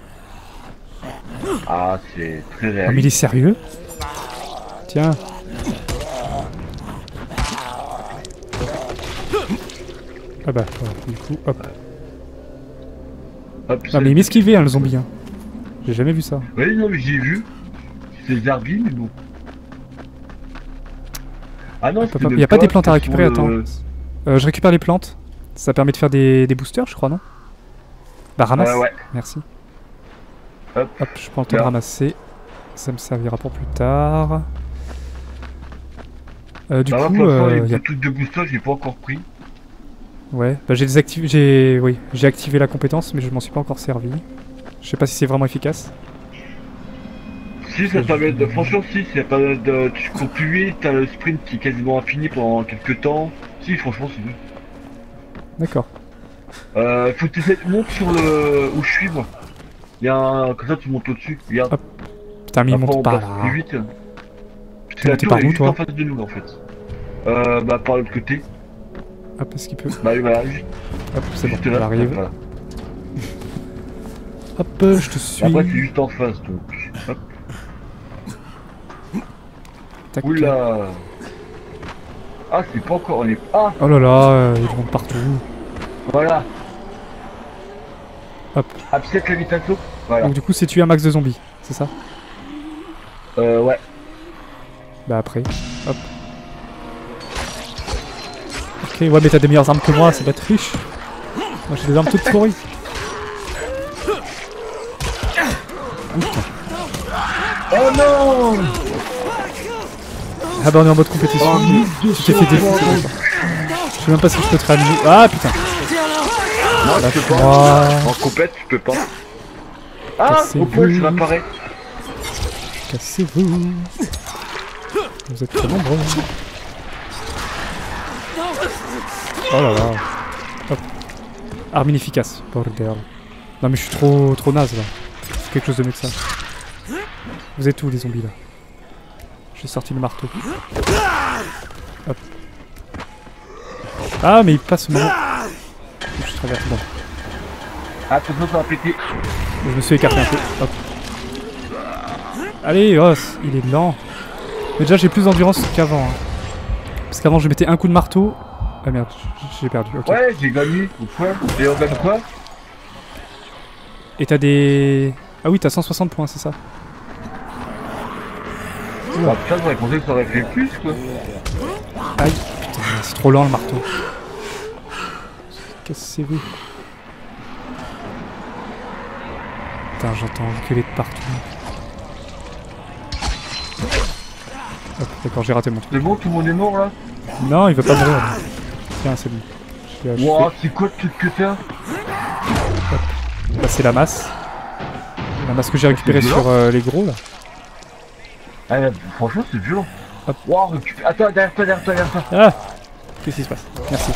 Ah, c'est très Ah, mais il réaliste. est sérieux? Tiens. Ah bah, voilà, du coup, hop. Hop, Non mais il m'esquivait, hein, le zombie. Hein. J'ai jamais vu ça. Oui, non, mais j'ai vu. C'est Zarbi, mais bon. Ah non, Il n'y a pas des plantes à récupérer, attends. Euh, je récupère les plantes. Ça permet de faire des, des boosters, je crois, non? Bah ramasse. Ouais, ouais. Merci. Hop. Hop, je prends le temps de Là. ramasser. Ça me servira pour plus tard. Euh, du Bah, coup, moi, pour l'instant, euh, les y a... trucs de booster, j'ai pas encore pris. ouais, bah j'ai désactivé, j'ai, oui, j'ai activé la compétence, mais je m'en suis pas encore servi. Je sais pas si c'est vraiment efficace. Si, ça permet de. Franchement, si, ça permet de. Tu cours plus vite, t'as le sprint qui est quasiment infini pendant quelques temps. Si, franchement, c'est bien. D'accord. Euh, faut que tu essaies de monter sur le. Où je suis, moi. Il y a un. Comme ça, tu montes au-dessus. Regarde. Hop. Putain, mais il Après, on monte pas passe là. plus vite. Parce T'es que la monté tour par est où, juste toi en face de nous, en fait. Euh, bah, par l'autre côté. Hop, est-ce qu'il peut? Bah, voilà, juste, Hop, c'est bon, juste elle là. arrive. Voilà. Hop, je te suis. Après, c'est juste en face, donc. Hop. Tac. Oula. Ah, c'est pas encore. On est. Ah, Oh là là, euh, ils montent partout. voilà. Hop. Ah, peut-être la vitesse. Voilà. Donc du coup, c'est tuer un max de zombies, c'est ça? Euh, ouais. Bah après, hop. Ok, ouais, mais t'as des meilleures armes que moi, c'est pas triche. Moi j'ai des armes toutes pourries. Oh non. Ah bah on est en mode compétition. Oh, Tu t'es fait défoncer. Je sais même pas si je peux te réanimer. Ah putain. Non, tu peux pas. Moi, En compète, tu peux pas. Ah, Cassez-vous. au point, ça m'apparaît. cassez-vous. Vous êtes trop nombreux. Oh là là. Hop. Arme inefficace. Bordel. Non mais je suis trop trop naze là. C'est quelque chose de mieux que ça. Vous êtes où les zombies là? J'ai sorti le marteau. Hop. Ah mais il passe au moment. Je traverse. Bon. Attention, ça va péter. Je me suis écarté un peu. Hop. Allez, os, il est lent. Mais déjà j'ai plus d'endurance qu'avant. Hein. Parce qu'avant je mettais un coup de marteau. Ah merde, j'ai perdu. Ok. Ouais, j'ai gagné. Au point. Et on gagne quoi? Et t'as des... Ah oui, t'as cent soixante points, c'est ça? Ah putain, j'aurais pensé que ça aurait fait plus, quoi. Aïe, putain, c'est trop lent le marteau. Cassez-vous. Putain, j'entends gueuler de partout. Hop, d'accord, j'ai raté mon truc. C'est bon, tout le monde est mort, là? Non, il veut pas mourir. Là. Tiens, c'est bon. Je l'ai achevé. Wouah, c'est quoi le truc que t'as? Là, c'est la masse. La masse que j'ai récupérée C'est sur euh, les gros, là. Ah, franchement, c'est violent. Hop. Wouah, récupère. Attends, derrière toi, derrière toi, derrière toi. Ah! Qu'est-ce qui se passe? Merci.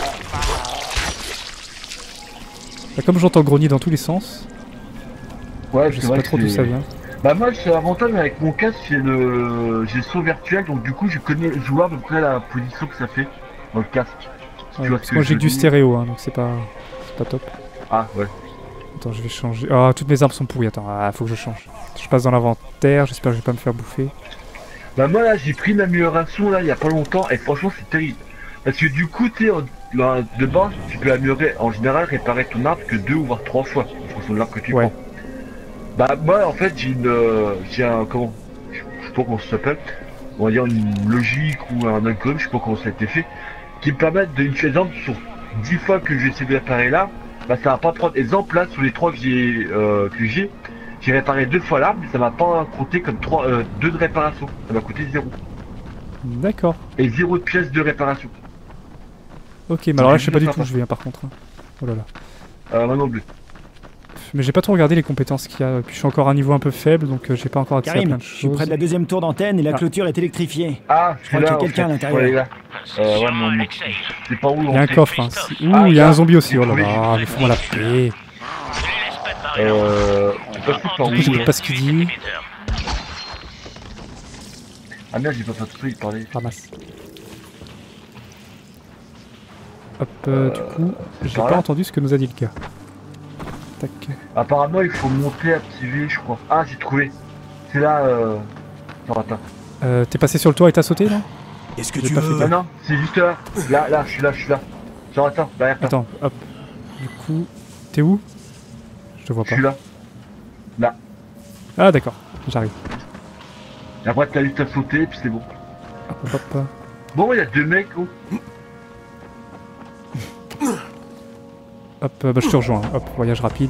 Bah, comme j'entends grogner dans tous les sens, Ouais, je c'est sais vrai pas que trop d'où c'est- ça vient. Bah, moi, c'est l'avantage avec mon casque, c'est le. J'ai le saut virtuel, donc du coup, je connais, je vois à peu près la position que ça fait dans le casque. Si Ouais, tu vois parce ce que moi je j'ai que du dis. stéréo, hein, donc c'est pas... c'est pas top. Ah, ouais. Attends, je vais changer. Ah, toutes mes armes sont pourries. Attends, ah, faut que je change. Je passe dans l'inventaire, j'espère que je vais pas me faire bouffer. Bah, moi, là, j'ai pris une amélioration, là, il y a pas longtemps, et franchement, c'est terrible. Parce que du coup, tu sais, là, de base, tu peux améliorer, en général, réparer ton arbre que deux ou voire trois fois, en fonction de l'arbre que tu Ouais. prends. Bah, moi, en fait, j'ai une, euh, j'ai un, comment, je sais pas comment ça s'appelle, on va dire une logique ou un algorithme, je sais pas comment ça a été fait, qui me permettent de, une exemple, sur dix fois que j'ai essayé de réparer là, bah, ça va pas prendre, exemple, là, sur les trois que j'ai, euh, que j'ai, j'ai réparé deux fois l'arbre, mais ça m'a pas compté comme trois, euh, deux de réparation, ça m'a coûté zéro. D'accord. Et zéro de pièces de réparation. Ok, mais alors là, je sais pas du sympa. tout, je vais hein, par contre. Oh là là. Euh, moi non plus. Mais j'ai pas trop regardé les compétences qu'il y a. Puis je suis encore à un niveau un peu faible, donc euh, j'ai pas encore accès à plein Karim, de je suis choses. près de la deuxième tour d'antenne et la Ah. clôture est électrifiée. Ah, Je crois qu'il y a quelqu'un à l'intérieur. C'est Euh, ouais, sûrement mon- Alexei. C'est pas où Il y a un l'entrée. coffre, hein. Si- Ouh, Ah, il y a là, un zombie aussi. j'ai Oh là trouvé, là, j'ai mais fous-moi la paix. Je les laisse préparer leur Euh. C'est pas fait par où J'écoute là. pas ce qu'il dit. Ah merde, j'ai pas fait tout ça, il parlait. Ramasse. Hop, euh, du coup, j'ai par pas là entendu ce que nous a dit le gars. Tac. Apparemment, il faut monter, activer, je crois. Ah, j'ai trouvé. C'est là, euh. Attends, attends. Euh, t'es passé sur le toit et t'as sauté, non? Est-ce que J'ai tu pas fait veux... Non, non, c'est juste là. Là, là, je suis là, je suis là. Attends, attends, derrière toi. Attends, hop. Du coup, t'es où? Je te vois Je pas. suis là. Là. Ah, d'accord, j'arrive. Et après, t'as juste à sauter, et puis c'est bon. Hop, hop, hop. Bon, il y a deux mecs, oh. Hop, euh, bah, je te rejoins. Hop, voyage rapide.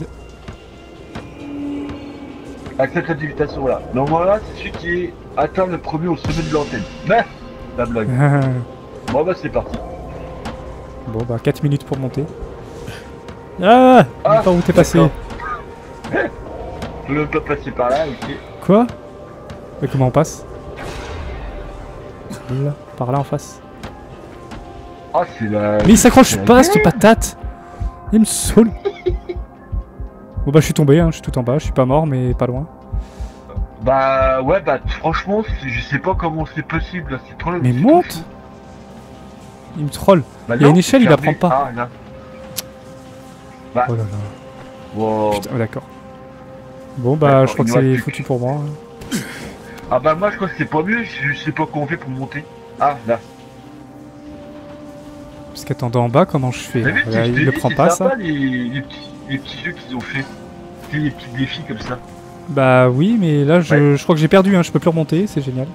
Accepte l'invitation, voilà. Donc voilà, c'est celui qui atteint le premier au sommet de l'antenne. Mais la blague. Bon, bah, c'est parti. Bon, bah, quatre minutes pour monter. Ah, Ah, pas où t'es passé. d'accord. Je peux même pas passer par là, ok. Quoi? Mais comment on passe? Là, par là en face. Ah, c'est la. Mais il s'accroche c'est la pas, cette guerre. patate! Il me saoule! Bon bah je suis tombé, hein, je suis tout en bas, je suis pas mort mais pas loin. Bah, ouais, bah, franchement, c'est- je sais pas comment c'est possible, là, c'est trop long. Mais c'est monte! trop fou. Il me troll. Bah, Il y a non, une échelle, il la fermé. prend pas. Ah, là. Bah, Oh là là. wow. Putain, oh, d'accord. Bon bah D'accord, je crois il que nous c'est reste foutu pour moi. hein. Ah, bah, moi, je crois que c'est pas mieux, je sais pas comment on fait pour monter. Ah, là. Parce qu'attendant en bas, comment je fais? T'as vu, Là, je il te le dis, prend c'est pas sympa, ça? les, les, petits, les petits jeux qu'ils ont fait. C'est les petits défis comme ça. Bah oui, mais là je, Ouais. je crois que j'ai perdu, hein, je peux plus remonter, c'est génial.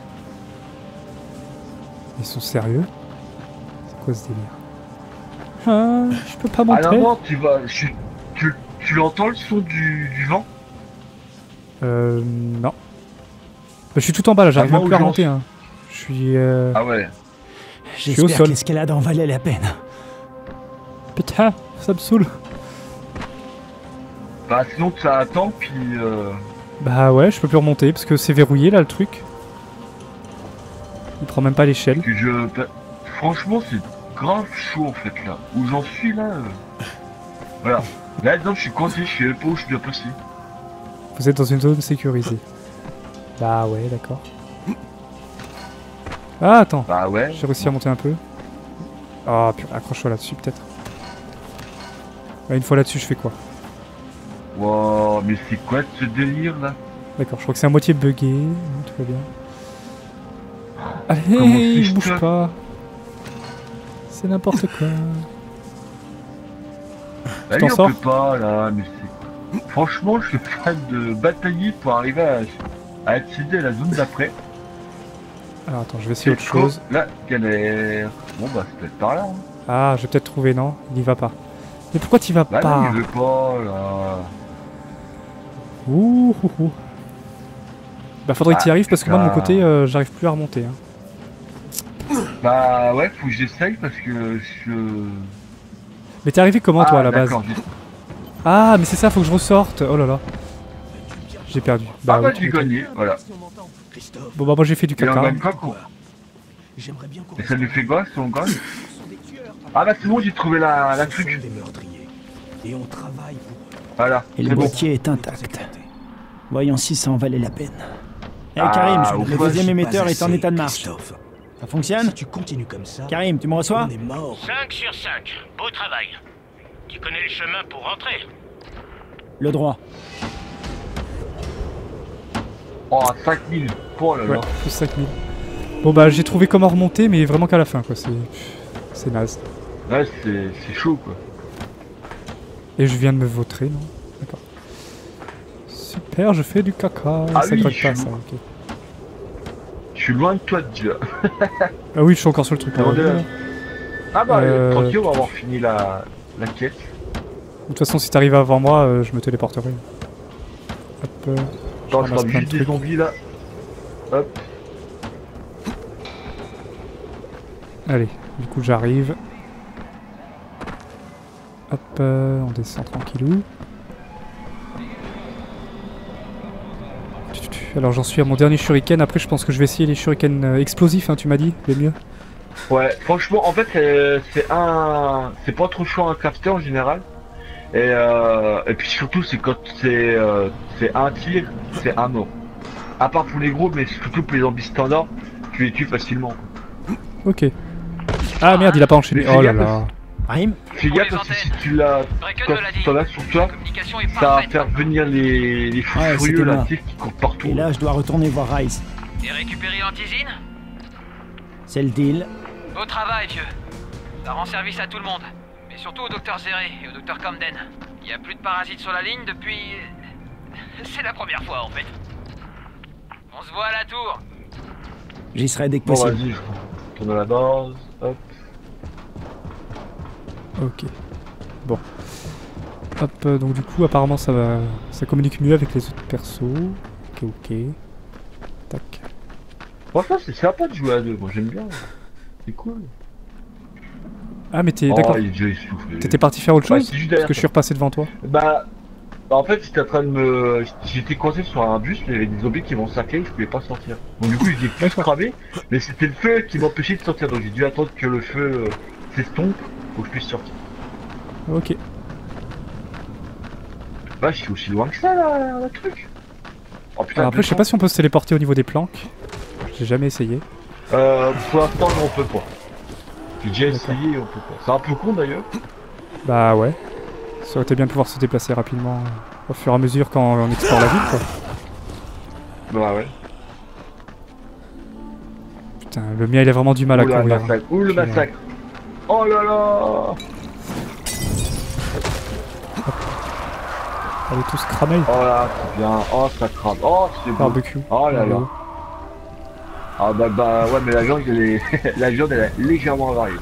Ils sont sérieux? C'est quoi ce délire? Ah, je peux pas Ah monter? non, non, tu vas. je- tu, tu entends le son du, du vent? Euh, non. Bah, je suis tout en bas là, j'arrive Ah, même moi, plus à où j'en remonter. Hein. Je suis. Euh... Ah ouais. suis au J'espère sol. que l'escalade en valait la peine. Putain, ça me saoule. Bah sinon ça attend puis euh... Bah ouais, je peux plus remonter parce que c'est verrouillé là le truc. Il prend même pas l'échelle. que je. bah, franchement c'est grave chaud en fait là. Où j'en suis là. euh. Voilà. Là exemple je suis coincé, je sais pas où je dois passer. Vous êtes dans une zone sécurisée. Bah ouais, d'accord. Ah attends, Bah ouais. j'ai réussi à monter un peu. Ah purée, accroche-toi là-dessus peut-être. Bah, une fois là-dessus, je fais quoi? Wow, mais c'est quoi ce délire là? D'accord, je crois que c'est à moitié bugué. Tout va bien. Comment Allez, fiche, bouge toi pas. C'est n'importe quoi. Bah t'en oui, on sors peut pas là, mais c'est. Franchement je suis fan de batailler pour arriver à, à accéder à la zone d'après. Alors attends, je vais essayer autre C'est chose. quoi, là, galère. Bon bah c'est peut-être par là. Hein. Ah, je vais peut-être trouver, non? Il y va pas. Mais pourquoi t'y vas Bah pas? non, il veut pas là. Ouh, ouh, ouh. Bah faudrait que t'y Ah, arrives parce que moi de mon putain. côté, euh, j'arrive plus à remonter. Hein. Bah ouais, faut que j'essaye parce que je. Mais t'es arrivé comment toi à Ah, la base? d'accord, j'ai- Ah, mais c'est ça, faut que je ressorte. Oh là là. J'ai perdu. Ah oui, bah tu j'ai m'étonnes. gagné, voilà. Christophe, Bon bah moi j'ai fait du Et on caca. gagne quoi quoi? j'aimerais bien qu'on Et ça lui fait quoi si on gagne? sont des tueurs. Ah bah c'est bon, j'ai trouvé la, la Ce sont truc. des meurtriers. Et on travaille pour eux. Voilà, Et le c'est bon. boîtier est Pour les intact. éclater. Voyons si ça en valait la peine. Eh Ah, Karim, je- ouf. le Moi, deuxième Pas émetteur est en assez, état de marche. Christophe. Ça fonctionne? Si tu continues comme ça, Karim, tu me reçois? on est mort. cinq sur cinq, beau travail. Tu connais le chemin pour rentrer? Le droit. Oh, cinq mille. Oh là Ouais, là. plus cinq mille. Bon bah j'ai trouvé comment remonter, mais vraiment qu'à la fin quoi. C'est c'est naze. Ouais, c'est c'est chaud quoi. Et je viens de me vautrer, non? D'accord. Super, je fais du caca. Ah ça oui, gratte je pas, suis- ça, ok. Je suis loin de toi déjà. Ah oui, je suis encore sur le truc. là. Attendez, De là. Ah bah Euh, tranquille, on va avoir fini la, la quête. toute façon, si t'arrives avant moi, euh, je me téléporterai. Hop. euh, je Attends, je ramasse frappe plein de juste des trucs. zombies là. Hop. Allez, du coup, j'arrive. Hop, euh, on descend tranquillou. Alors j'en suis à mon dernier shuriken, après je pense que je vais essayer les shurikens euh, explosifs, hein, tu m'as dit, les mieux. Ouais, franchement, en fait, c'est- c'est un, c'est pas trop chaud à crafter en général. Et, euh, et puis surtout, c'est quand c'est euh, c'est un tir, c'est un mort. À part pour les gros, mais surtout pour les zombies standards, tu les tues facilement. Ok. Ah merde, il a pas enchaîné. Mais fais Oh là gaffe, là. Rahim, Fais gaffe parce que si tu l'as, Brecken quand me l'a dit. tu t'en as sur toi, La communication est ça va parfaite. faire venir les, les fous Ouais, furieux c'était là, moi. tu sais, qui courent partout. et là je dois retourner voir Rice. Et récupérer l'antisine? C'est le deal. Beau travail, vieux. Ça rend service à tout le monde. Mais surtout au docteur Zéré et au docteur Camden. Il n'y a plus de parasites sur la ligne depuis... C'est la première fois, en fait. On se voit à la tour. J'y serai dès que Bon, possible. vas-y, je retourne à la base. Hop. Ok. Bon. Hop, euh, donc du coup apparemment ça va. Ça communique mieux avec les autres persos. Ok, ok. Tac. Franchement, c'est sympa de jouer à deux, moi j'aime bien. C'est cool. Ah mais t'es Oh, d'accord. il est déjà essoufflé. T'étais parti faire autre Ouais, chose? c'est juste Parce derrière que je suis repassé devant toi. Bah, bah en fait j'étais en train de me... J'étais coincé sur un bus, il y avait des zombies qui m'ont saqué, je pouvais pas sortir. Donc du coup j'ai plus cramé, mais c'était le feu qui m'empêchait de sortir, donc j'ai dû attendre que le feu euh, s'estompe pour que je puisse sortir. Ok. Bah je suis aussi loin que ça là, le truc. Oh putain, Alors après je sais pas si on peut se téléporter au niveau des planques. J'ai jamais essayé. Euh, pour l'instant non, on peut pas. J'ai déjà D'accord. essayé, on peut pas. C'est un peu con d'ailleurs. Bah ouais. Ça aurait été bien de pouvoir se déplacer rapidement euh, au fur et à mesure quand on explore la ville quoi. Bah ouais. Putain, le mien il a vraiment du mal à Ouh là, courir. massacre. Ouh le Puis, euh, massacre. Oh là là. Allez tous cramer. Oh là, c'est bien. Oh ça crame. Oh c'est beau. Barbecue. Oh là là. Bravo. Ah bah bah ouais mais la viande elle est la viande elle est légèrement variée.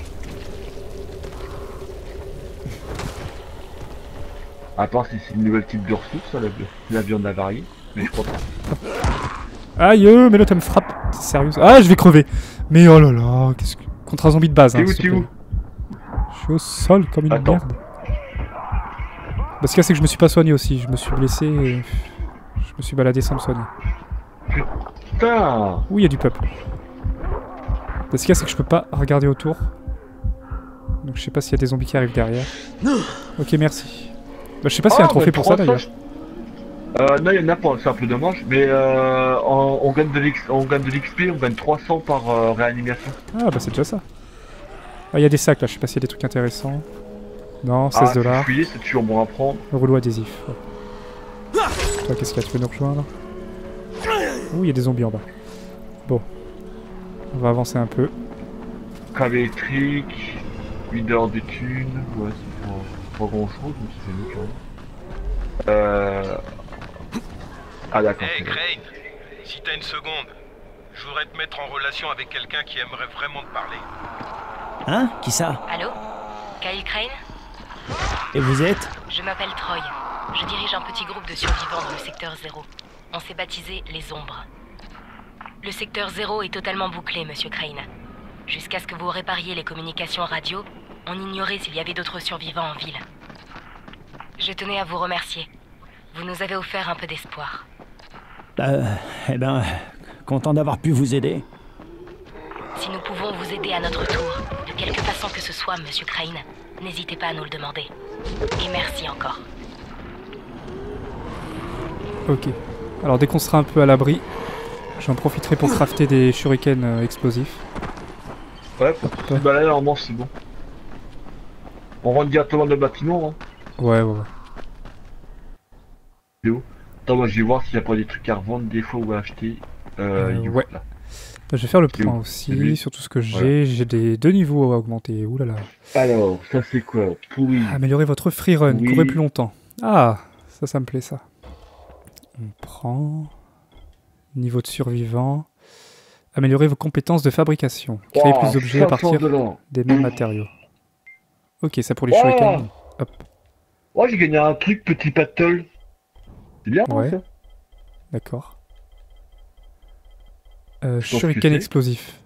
À part si c'est une nouvelle type de ressource, ça, la, la viande a varié, mais je crois pas. Aïe, euh, mais l'autre elle me frappe. T'es sérieux? Ah, je vais crever. Mais oh là là, qu'est-ce que. Contre un zombie de base, T'es hein. où, s'il te t'es plaît. où? Je suis au sol comme une Attends. merde. Bah, ce qu'il y a, c'est que je me suis pas soigné aussi. Je me suis blessé et. Je me suis baladé sans me soigner. Putain. Ouh, il y a du peuple. Bah, ce qu'il y a, c'est que je peux pas regarder autour. Donc je sais pas s'il y a des zombies qui arrivent derrière. Ok, merci. Bah, je sais pas s'il y a un Ah, trophée mais pour ça prends d'ailleurs. je- Euh, non, il y en a pas, c'est un peu dommage, mais euh, on, on gagne de l'X on gagne de l'X P, on gagne trois cents par euh, réanimation. Ah, bah c'est déjà ça. Ah, il y a des sacs là, je sais pas s'il y a des trucs intéressants. Non, Ah, seize dollars. fouiller, c'est toujours bon à prendre. Le rouleau adhésif. Ouais. Toi, qu'est-ce qu'il y a? Tu veux nous rejoindre? Ouh, il y a des zombies en bas. Bon. On va avancer un peu. Câble électrique, huit heures de thunes, ouais, c'est pas, pas grand chose, mais c'est mieux quand même. Euh... Ah d'accord. Hey c'est bon. Crane, si t'as une seconde, je voudrais te mettre en relation avec quelqu'un qui aimerait vraiment te parler. Hein? Qui ça? Allô? Kyle Crane? Et vous êtes? Je m'appelle Troy. Je dirige un petit groupe de survivants dans le secteur zéro. On s'est baptisé les Ombres. Le secteur zéro est totalement bouclé, monsieur Crane. Jusqu'à ce que vous répariez les communications radio, on ignorait s'il y avait d'autres survivants en ville. Je tenais à vous remercier. Vous nous avez offert un peu d'espoir. Euh, eh ben, content d'avoir pu vous aider. Si nous pouvons vous aider à notre tour, de quelque façon que ce soit, monsieur Crane, n'hésitez pas à nous le demander. Et merci encore. Ok. Alors dès qu'on sera un peu à l'abri, j'en profiterai pour crafter des shurikens euh, explosifs. Ouais, bah là normalement c'est bon. On rentre directement dans le bâtiment, hein. Ouais, ouais, ouais. C'est où? Attends, moi je vais voir s'il n'y a pas des trucs à revendre des fois ou à acheter. Euh, Euh, you, ouais. là. Je vais faire le C'est point où aussi Lui. sur tout ce que j'ai. Voilà. J'ai des deux niveaux à augmenter. Ouh là là. Alors, ça c'est quoi? Pourri. Améliorer votre free run, Oui. courez plus longtemps. Ah, ça, ça me plaît ça. On prend. Niveau de survivant. Améliorer vos compétences de fabrication. Créer Oh, plus d'objets à cinq cents partir dollars. des mêmes matériaux. Ok, ça pour les Oh. shurikens. Hop, Oh, j'ai gagné un truc, petit battle. C'est bien, Ouais. ça. d'accord. Euh, Je pense que shuriken c'est. explosif.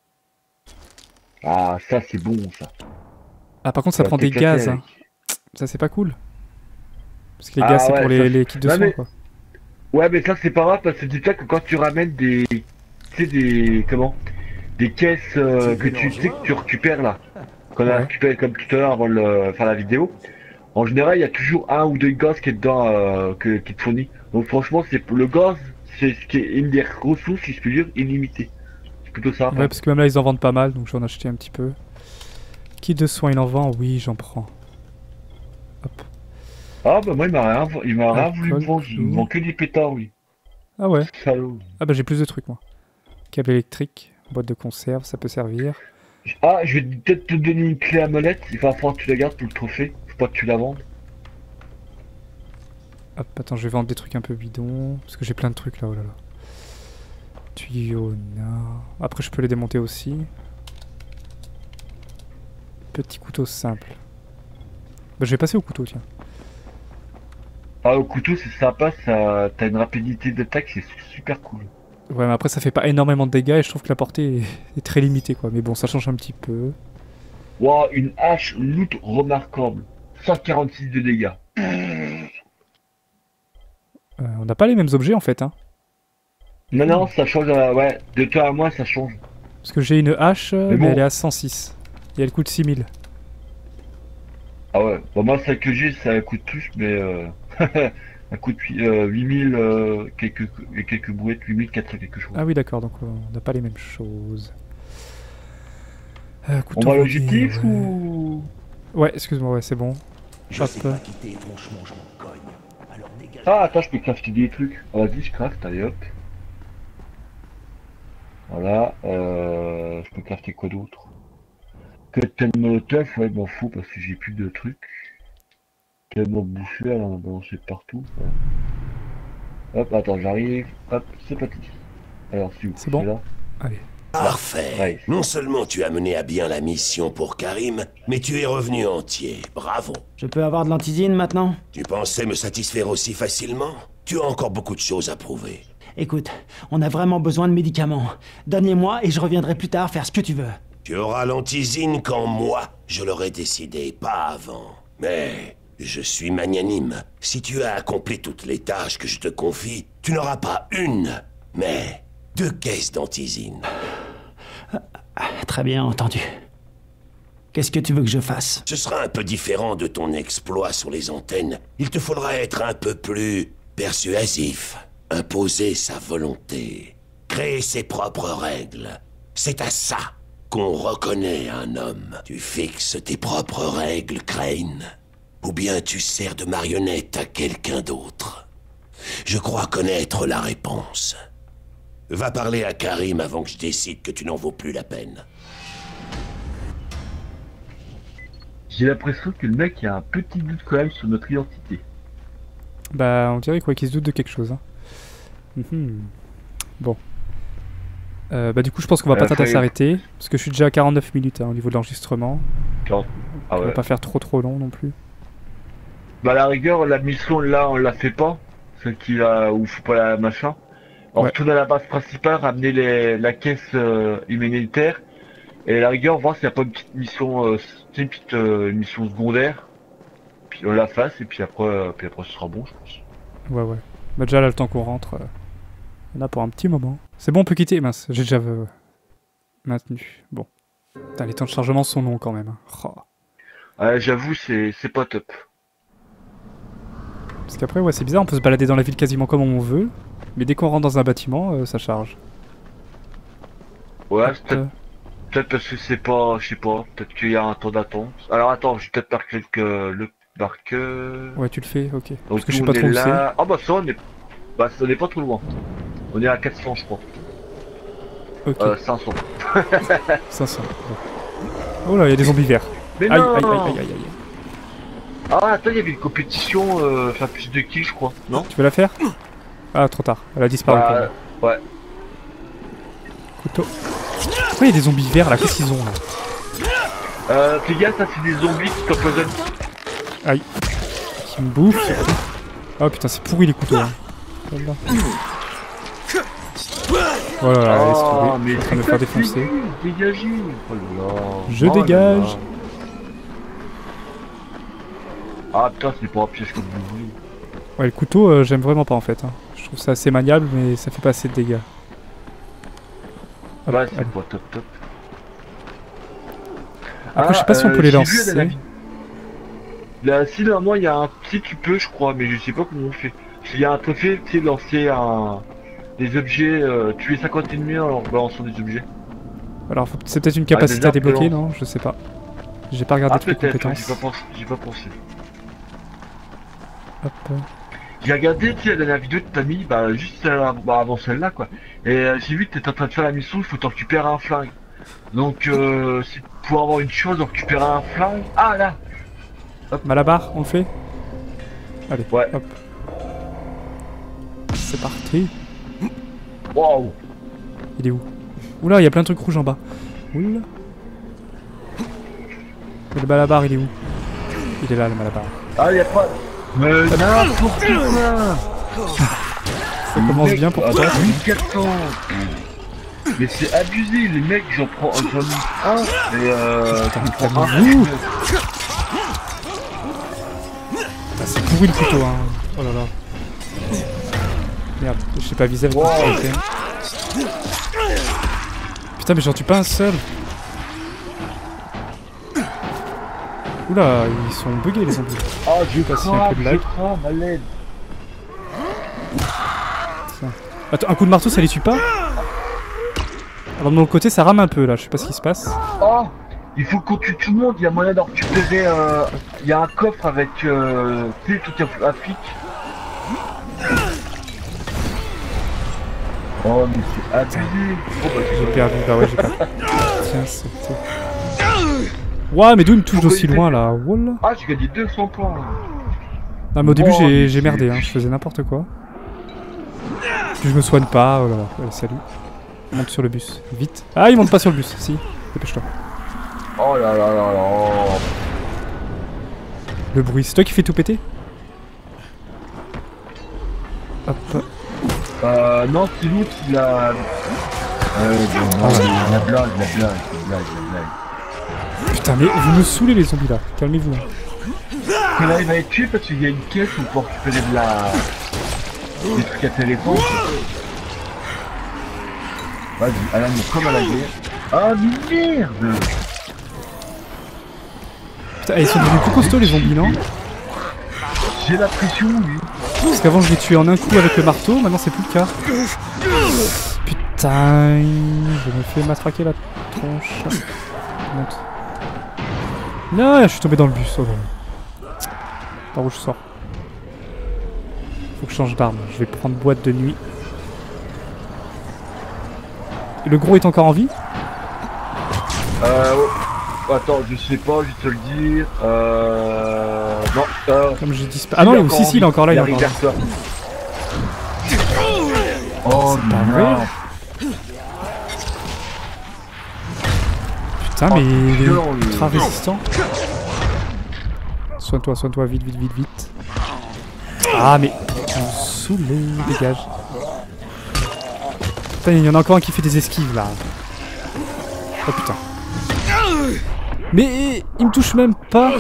Ah, ça c'est bon, ça. Ah, par contre, ça Ça va prend des t'éclater gaz. avec. Hein. Ça, c'est pas cool. Parce que les Ah gaz, c'est ouais, pour ça, les, c'est- les kits de Ouais, soins, mais- quoi. Ouais, mais ça c'est pas grave parce que dis-toi que quand tu ramènes des. Tu sais, des. Comment? Des caisses euh, que tu sais que tu récupères là. Qu'on a Ouais. récupéré comme tout à l'heure avant de le- faire la vidéo. En général, il y a toujours un ou deux gaz qui est dedans, euh, que, qui te fournit. Donc franchement, c'est le gaz, c'est ce qui est une des ressources, si je puis dire, illimitées. C'est plutôt ça. Ouais, parce que même là, ils en vendent pas mal, donc j'en ai acheté un petit peu. Kit de soins, il en vend? Oui, j'en prends. Hop. Ah bah moi, il m'a rien, il m'a rien voulu me Alcool, vendre. Il me clou. vend que des pétards, oui. Ah ouais. Salaud. Ah bah j'ai plus de trucs, moi. Câble électrique, boîte de conserve, ça peut servir. Ah, je vais peut-être te donner une clé à molette. Il va falloir que tu la gardes pour le trophée. Faut pas que tu la vendes. Hop, attends, je vais vendre des trucs un peu bidons. Parce que j'ai plein de trucs là, oh là là. Tuyau, non. Après, je peux les démonter aussi. Petit couteau simple. Bah, je vais passer au couteau, tiens. Ah, au couteau, c'est sympa. Ça, t'as une rapidité d'attaque, c'est super cool. Ouais, mais après, ça fait pas énormément de dégâts et je trouve que la portée est, est très limitée, quoi. Mais bon, ça change un petit peu. Waouh, une hache loot remarquable. cent quarante-six de dégâts. Euh, on n'a pas les mêmes objets, en fait, hein. Non, non, ça change. euh, ouais, de toi à moi, ça change. Parce que j'ai une hache, mais, Mais bon. elle est à cent six. Et elle coûte six mille. Ah ouais, bon, moi, celle que j'ai, ça coûte plus, mais euh, ça coûte euh, huit mille, euh, quelques, et quelques brouettes, huit mille quatre quelque chose. Ah oui, d'accord, donc euh, on n'a pas les mêmes choses. Euh, On couteau va à rouillé, l'objectif ouais. ou. Ouais, excuse-moi, ouais, c'est bon. Je Hop. sais pas quitter, franchement, je m'en cogne. Alors dégage. Ah, attends, je peux crafter des trucs. Ah, vas-y, je craft, allez hop. Voilà, euh, je peux crafter quoi d'autre? Cocktail molotov, ouais, m'en fous parce que j'ai plus de trucs. Tellement bouffé, alors on a balancé partout. Ouais. Hop, attends, j'arrive. Hop, c'est parti. Alors, si vous C'est bon là. Allez. Parfait. Ouais. Non seulement tu as mené à bien la mission pour Karim, mais tu es revenu entier. Bravo. Je peux avoir de l'antisine maintenant? Tu pensais me satisfaire aussi facilement? Tu as encore beaucoup de choses à prouver. Écoute, on a vraiment besoin de médicaments. Donne-les-moi et je reviendrai plus tard faire ce que tu veux. Tu auras l'antisine quand moi, je l'aurai décidé, pas avant. Mais je suis magnanime. Si tu as accompli toutes les tâches que je te confie, tu n'auras pas une, mais deux caisses d'antisine. Très bien entendu. Qu'est-ce que tu veux que je fasse? Ce sera un peu différent de ton exploit sur les antennes. Il te faudra être un peu plus persuasif, imposer sa volonté, créer ses propres règles. C'est à ça qu'on reconnaît un homme. Tu fixes tes propres règles, Crane, ou bien tu sers de marionnette à quelqu'un d'autre. Je crois connaître la réponse. Va parler à Karim avant que je décide que tu n'en vaux plus la peine. J'ai l'impression que le mec a un petit doute quand même sur notre identité. Bah, on dirait quoi qu'il se doute de quelque chose. Hein. Mhm. Bon. Euh, bah, du coup, je pense qu'on va Euh, pas tarder à faut- s'arrêter. Parce que je suis déjà à quarante-neuf minutes hein, au niveau de l'enregistrement. Quand... Ah On va ouais. pas faire trop trop long non plus. Bah, à la rigueur, la mission là, on la fait pas. Celle qui a, où faut pas la machin. On Ouais. retourne à la base principale, ramener les, la caisse euh, humanitaire. Et à la rigueur, voir s'il n'y a pas une petite mission, euh, une petite euh, une mission secondaire. Puis on la fasse, et puis après, euh, puis après ce sera bon, je pense. Ouais, ouais. Bah, déjà là, le temps qu'on rentre, euh, on a pour un petit moment. C'est bon, on peut quitter. Mince, j'ai déjà euh, maintenu. Bon. Putain, les temps de chargement sont longs quand même. Hein. Oh. Ouais, j'avoue, c'est c'est pas top. Parce qu'après, ouais, c'est bizarre, on peut se balader dans la ville quasiment comme on veut. Mais dès qu'on rentre dans un bâtiment, euh, ça charge. Ouais, Hop, c'est peut-être euh, peut-être parce que c'est pas, je sais pas, peut-être qu'il y a un temps d'attente. Alors attends, je vais peut-être marquer le, le marqueur. Ouais, tu le fais, ok. Parce Donc que je sais nous, pas on trop est où c'est. là. Ah bah ça, on est, bah, ça, on est pas trop loin. On est à quatre cents, je crois. Ok. Euh, cinq cents. cinq cents. Bon. Oh là, il y a des zombies verts. Mais Aïe, non aïe, aïe, aïe, aïe, aïe. Ah, attends, il y avait une compétition, euh, faire plus de kills, je crois. Non? Tu veux la faire? Ah, trop tard. Elle a disparu. Bah, ouais. Couteau. Pourquoi il y a des zombies verts là? Qu'est-ce qu'ils ont là? Euh, fais gaffe, ça c'est des zombies qui t'empoisonnent. Aïe. Qui me bouffent surtout. Oh putain, c'est pourri les couteaux. Hein. Voilà. Voilà, laisse tomber. Je suis en train de me faire défoncer. Dégagez. Oh là là. Je Oh là dégage. là. Ah putain, c'est pour un piège comme vous voulez. Ouais, le couteau, euh, j'aime vraiment pas en fait. Hein. Je trouve ça assez maniable, mais ça fait pas assez de dégâts. Hop, Ouais, c'est allez. pas top top. Après, je sais pas si on peut les lancer. Là, si normalement il y a un petit, tu peux, je crois, mais je sais pas comment on fait. S'il y a un trophée, tu sais, lancer un... des objets, euh, tuer cinquante ennemis en leur balançant des objets. Alors, faut- c'est peut-être une capacité Ah, à débloquer, des non? Je sais pas. J'ai pas regardé Ah, toutes les peut-être, compétences. j'ai pas pensé. J'ai pas pensé. Hop. J'ai regardé, tu sais, la dernière vidéo que t'as mis, bah, juste euh, bah, avant celle-là, quoi. Et euh, j'ai vu que t'étais en train de faire la mission, il faut t'en récupérer un flingue. Donc, euh, c'est pour avoir une chance de récupérer un flingue. Ah, là! Malabar, on le fait? Allez, Ouais. hop. C'est parti. Waouh! Il est où? Oula, il y a plein de trucs rouges en bas. Oula. Et le Malabar, il est où? Il est là, le Malabar. Ah, y'a pas... Mais n'importe quoi! Ça commence bien pour toi. mille quatre cents! Mais c'est abusé, les mecs, j'en prends j'en ai un, et euh... Putain, j'en prends un. calmez-vous. Ah, c'est pourri le couteau, hein. Oh là là. Merde, je sais pas viser avec Wow. le couteau. Putain, mais j'en tue pas un seul. Oula, ils sont buggés les zombies. Ah, je Passer un crame, peu de je lag. crame, à l'aide. Attends, un coup de marteau, ça les tue pas? Alors de mon côté, ça rame un peu là, je sais pas ce qui se passe. Oh, il faut qu'on tue tout le monde, il y a moyen d'en récupérer, euh... il y a un coffre avec, euh... tu sais, tout un flic. Oh, mais c'est abusé. Oh, bah, J'ai perdu, bah ouais, j'ai pas. Tiens, c'était. Ouah, mais d'où il me touche d'aussi loin là? Voilà. Ah, j'ai gagné deux cents points. Non, mais au début, Oh, j'ai mais j'ai c'est- merdé, hein, je faisais n'importe quoi. Puis je me soigne pas, oh là là, allez, salut. Monte sur le bus, vite. Ah, il monte pas sur le bus, si, dépêche-toi. Oh là là là là. Le bruit, c'est toi qui fais tout péter? Hop. Euh, non, c'est l'autre, il a... Euh, bon, non, la blague, la blague, la blague, la blague. Putain, mais vous me saoulez les zombies là, calmez-vous. Hein. Que là, il va être tué parce qu'il y a une caisse où on peut récupérer de la... des trucs intéressants. Vas-y, Alan, comme à la guerre. Ah, merde! Putain, ils sont devenus plus costauds les zombies, non? J'ai la pression, lui. Parce qu'avant je les tuais en un coup avec le marteau, maintenant c'est plus le cas. Putain, je me fais matraquer la tronche. Monte. Non, je suis tombé dans le bus. Oh là. Par où je sors? Faut que je change d'arme. Je vais prendre boîte de nuit. Et le gros est encore en vie? Euh... oh, attends, je sais pas, je vais te le dire. Euh... Non, euh... Comme j'ai disparu. Ah non, il est aussi, si, il est encore là, il est encore là. Oh, C'est pas vrai. non. Putain, mais il est violent, lui. ultra résistant. Soigne-toi, soigne-toi, vite, vite, vite, vite. Ah, mais... Vous me saoulez, dégage. Putain, il y en a encore un qui fait des esquives, là. Oh, putain. Mais il me touche même pas.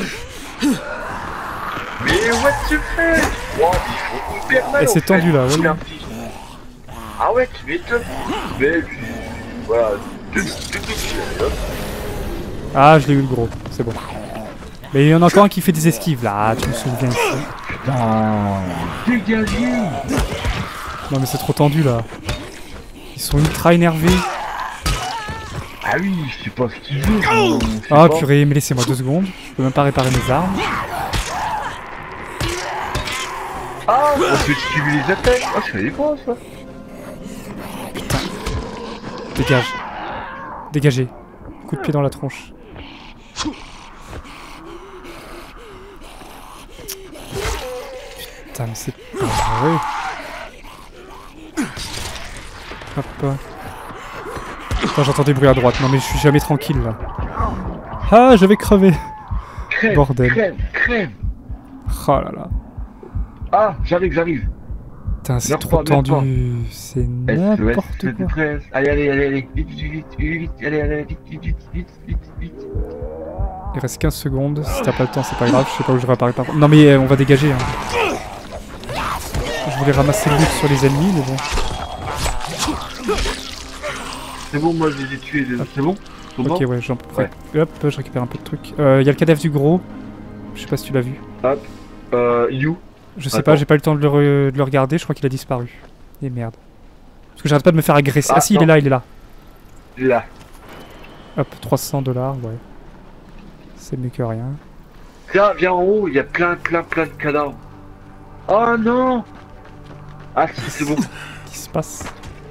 Mais what tu fais? Wow, ils font hyper mal. Et c'est en fait. tendu, là, ouais. Il a un petit- Ah ouais, tu m'étonnes. Mais puis... Voilà. Deux- deux- deux- hop. Ah, je l'ai eu, le gros. C'est bon. Mais il y en a encore un qui fait des esquives, là. Tu me souviens ici. Putain. Dégagez. Non, mais c'est trop tendu, là. Ils sont ultra énervés. Ah oui, je sais pas ce qu'il veut. je sais Ah, pas. purée, mais laissez-moi deux secondes. Je peux même pas réparer mes armes. Ah, on peut esquiver les attaques. Ah, je savais pas ça. Dégage. Dégagez. Coup de pied dans la tronche. Putain, mais c'est pas vrai. Hop. Attends, j'entends des bruits à droite. Non, mais je suis jamais tranquille là. Ah, je vais crever. Crève, Bordel. crève, crève. Oh là là. Ah, j'arrive, j'arrive. Putain, c'est Meurs trop pas, meurs tendu. C'est n'importe quoi. treize. Allez, allez, allez, allez. Vite, vite, vite, vite, allez, allez, vite, vite, vite, vite, vite, vite. Il reste quinze secondes. Si t'as pas le temps, c'est pas grave. Je sais pas où je vais apparaître par contre. Non, mais euh, on va dégager. Hein. Je voulais ramasser le loot sur les ennemis, mais bon. C'est bon, moi je les ai tués. C'est bon? Ok, ouais, j'en prends. Hop, je récupère un peu de trucs. Il euh, y a le cadavre du gros. Je sais pas si tu l'as vu. Hop. Euh, You. Je sais Attends. pas, j'ai pas eu le temps de le, re de le regarder. Je crois qu'il a disparu. Et merde. Parce que j'arrête pas de me faire agresser. Ah, ah si, il est là, il est là. Il est là. Hop, trois cents dollars, ouais. C'est mieux que rien. Tiens, viens en haut, il y a plein, plein, plein de cadavres. Oh non! Ah si, c'est bon. Qu'est-ce qui se passe?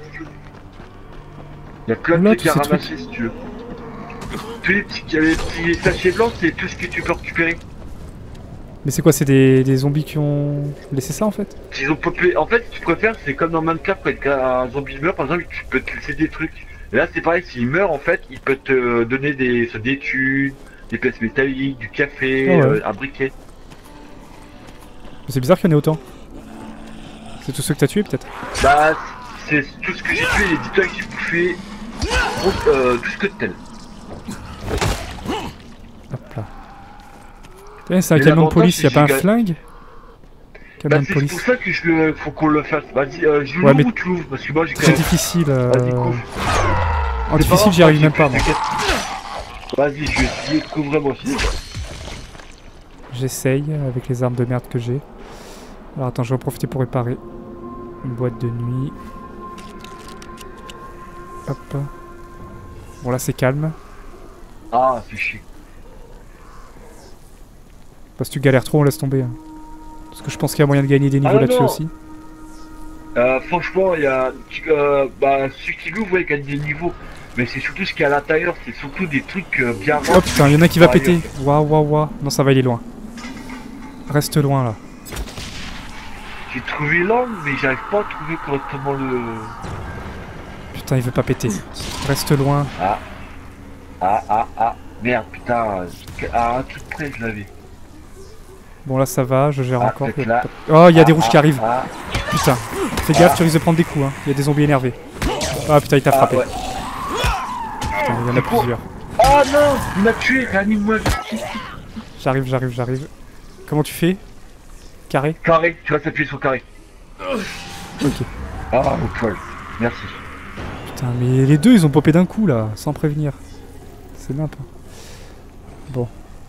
Il y a plein de Là, trucs à tous ces ramasser si tu veux. Tous les petits, les petits sachets blancs, c'est tout ce que tu peux récupérer. Mais c'est quoi? C'est des, des zombies qui ont laissé ça en fait? Ils ont popé... En fait, ce que tu préfères, c'est comme dans Minecraft, quand un zombie meurt, par exemple, tu peux te laisser des trucs. Et là, c'est pareil, s'il meurt, en fait, il peut te donner des, des thunes, des pièces métalliques, du café, oh ouais. euh, un briquet. C'est bizarre qu'il y en ait autant. C'est tous ceux que t'as tués peut-être? Bah, c'est tout ce que j'ai tué, les dis-toi que j'ai bouffé euh, tout ce que de tel. Hop là. Putain, c'est un camion de police, y'a pas un gagné... flingue? Bah, c'est pour ça que je le... faut qu'on le fasse. Vas-y, euh, je ouais, l'ouvre mais ou tu l'ouvres? Parce que moi j'ai quand très même... difficile. Euh... Vas-y, couvre. En difficile, j'y arrive même pas moi. Vas-y, je vais essayer de couvrir moi aussi. J'essaye avec les armes de merde que j'ai. Alors attends, je vais en profiter pour réparer une boîte de nuit. Hop. Bon là c'est calme. Ah, c'est chier. Parce que tu galères trop, on laisse tomber. Hein. Parce que je pense qu'il y a moyen de gagner des niveaux ah, là-dessus aussi. Euh, franchement, il y a... Euh, bah, celui qui l'ouvre, ouais, gagne des niveaux. Mais c'est surtout ce qu'il y a à l'intérieur, c'est surtout des trucs euh, bien... Oh putain, il y en a qui va péter. Waouh, waouh, waouh. Non, ça va, il est loin. Reste loin là. J'ai trouvé l'angle, mais j'arrive pas à trouver correctement le... Putain, il veut pas péter. Reste loin. Ah. Ah, ah, ah. Merde, putain. À un truc près, je l'avais. Bon, là, ça va, je gère ah, encore. Là. Oh, il y a ah, des rouges ah, qui arrivent. Ah. Putain. Fais gaffe, ah. tu risques de prendre des coups. Hein. Il y a des zombies énervés. Ah, putain, il t'a frappé. Ah, ouais. Putain, il y en a plusieurs. Oh non, il m'a tué, réanime-moi. J'arrive, j'arrive, j'arrive. Comment tu fais? Carré? Carré, tu vas t'appuyer sur carré. Ok. Ah, au poil. Merci. Putain, mais les deux, ils ont popé d'un coup, là, sans prévenir. C'est nimp. Bon.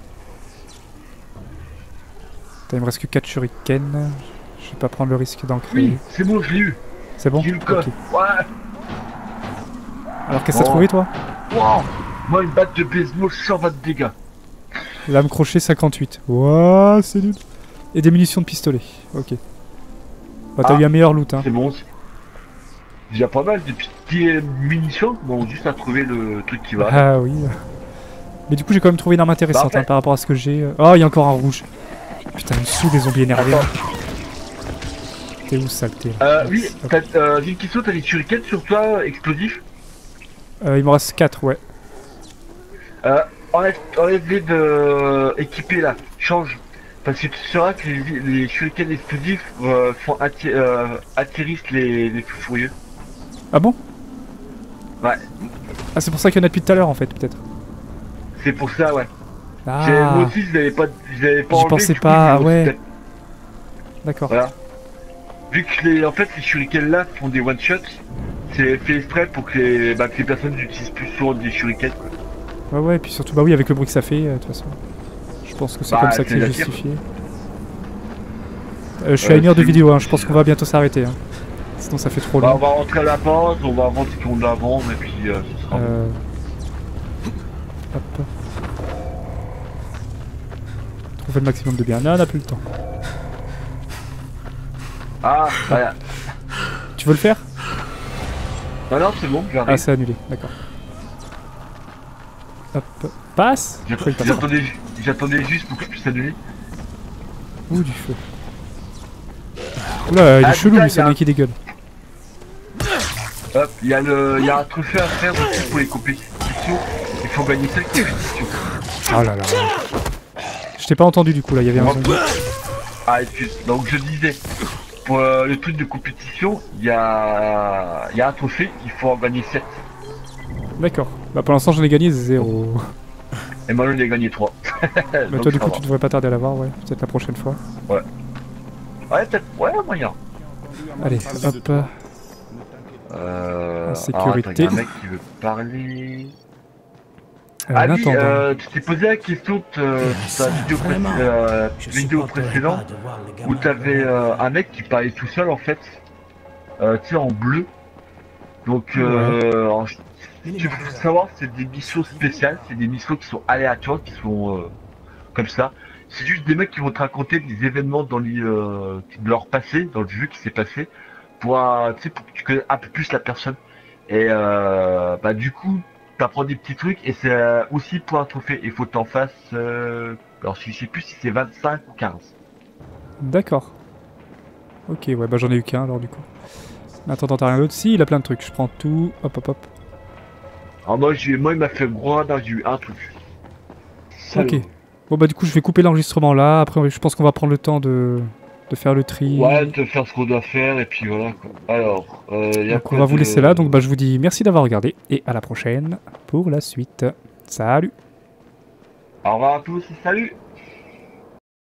Putain, il me reste que quatre shurikens. Je vais pas prendre le risque d'en créer. Oui, c'est bon, je l'ai eu. C'est bon? J'ai eu le code. Okay. Ouais. Alors, qu'est-ce que t'as trouvé, toi? Wow. Moi, une batte de baseball, cent vingt de dégâts. Lame crochet, cinquante-huit. Wouah, c'est nul. Et des munitions de pistolet. Ok. Bah, t'as ah, eu un meilleur loot, hein. C'est bon. Il y a pas mal de petites munitions. Bon, juste à trouver le truc qui va. Ah oui. Mais du coup, j'ai quand même trouvé une arme intéressante bah, en fait... hein, par rapport à ce que j'ai. Oh, il y a encore un rouge. Putain, une sous des zombies énervés. T'es où, saleté? Euh, oui, t'as euh, une question, t'as des shurikens sur toi, explosifs? Euh, il m'en reste quatre, ouais. Euh, enlève, enlève-les de euh, équipés là, change. Parce que tu sauras que les, les shurikens explosifs euh, font atti euh, atterrissent les, les fous furieux. Ah bon? Ouais. Ah, c'est pour ça qu'il y en a depuis tout à l'heure en fait, peut-être. C'est pour ça, ouais. Ah. Moi aussi, je l'avais pas, je l'avais pas enlevé. J'y pensais pas, coup, ouais. D'accord. Voilà. Vu que les, en fait, les shurikens là font des one shots, c'est fait exprès pour que les, bah, que les personnes utilisent plus souvent des shurikens. Ouais, ouais, et puis surtout, bah oui, avec le bruit que ça fait, de euh, toute façon. Je pense que c'est bah, comme ça que c'est justifié. Euh, je suis euh, à une heure de vidéo, hein. Je pense qu'on va bientôt s'arrêter. Hein. Sinon, ça fait trop long. Bah, on va rentrer à la pause, on va avancer qu'on l'avance, et puis euh, ce sera euh... bon. Hop. Trouver le maximum de biens. Non, on n'a plus le temps. Ah, voilà. Tu veux le faire? Ah non, c'est bon, Ah, j'arrive. c'est annulé, d'accord. Hop, passe. J'attends- Après, il passe pas. J'attendais j'attendais juste pour que je puisse annuler. Ouh, du feu. Oula, il est Ah, chelou, putain, lui, c'est il y a le un- mec qui dégueule. Hop, il y a le, il y a un trophée à faire aussi pour les compétitions. Il faut gagner cinq compétitions. Oh là là. Je t'ai pas entendu du coup, là, il y avait un zombie. Ah, excuse. Donc je disais, pour euh, le truc de compétition, il y a, il y a un trophée, il faut en gagner sept. D'accord. Bah pour l'instant, j'en ai gagné zéro. Et moi j'en ai gagné trois. Bah toi, du coup, tu devrais pas tarder à l'avoir, ouais. Peut-être la prochaine fois. Ouais. Ouais, peut-être. Ouais, moyen. Allez, hop. Euh... En sécurité. Alors, attends, y a un mec qui veut parler. Euh, Ah en oui, attendant. euh, tu t'es posé la question de ta vidéo, pré vraiment. euh, Je vidéo supporterai précédente pas de voir les gamins où t'avais euh, un mec qui parlait tout seul en fait, euh, tu sais, en bleu. Donc, euh, en- si tu veux savoir, c'est des missions spéciales, c'est des missions qui sont aléatoires, qui sont euh, comme ça. C'est juste des mecs qui vont te raconter des événements dans les, euh, de leur passé, dans le jeu qui s'est passé, pour, euh, tu sais, pour que tu connaisses un peu plus la personne. Et euh, bah du coup, t'apprends des petits trucs et c'est euh, aussi pour un trophée. Il faut que t'en fasses, euh, alors je sais plus si c'est vingt-cinq ou quinze. D'accord. Ok, ouais, bah j'en ai eu qu'un alors du coup. Attends, t'as rien d'autre? Si, il a plein de trucs. Je prends tout. Hop, hop, hop. Alors moi, j'ai, moi il m'a fait gros radar, j'ai eu un truc. Ok. Bon bah du coup, je vais couper l'enregistrement là. Après, je pense qu'on va prendre le temps de, de faire le tri. Ouais, de faire ce qu'on doit faire et puis voilà quoi. Alors, euh, y a Donc quoi on va vous de- laisser là. Donc bah je vous dis merci d'avoir regardé et à la prochaine pour la suite. Salut! Au revoir à tous et salut.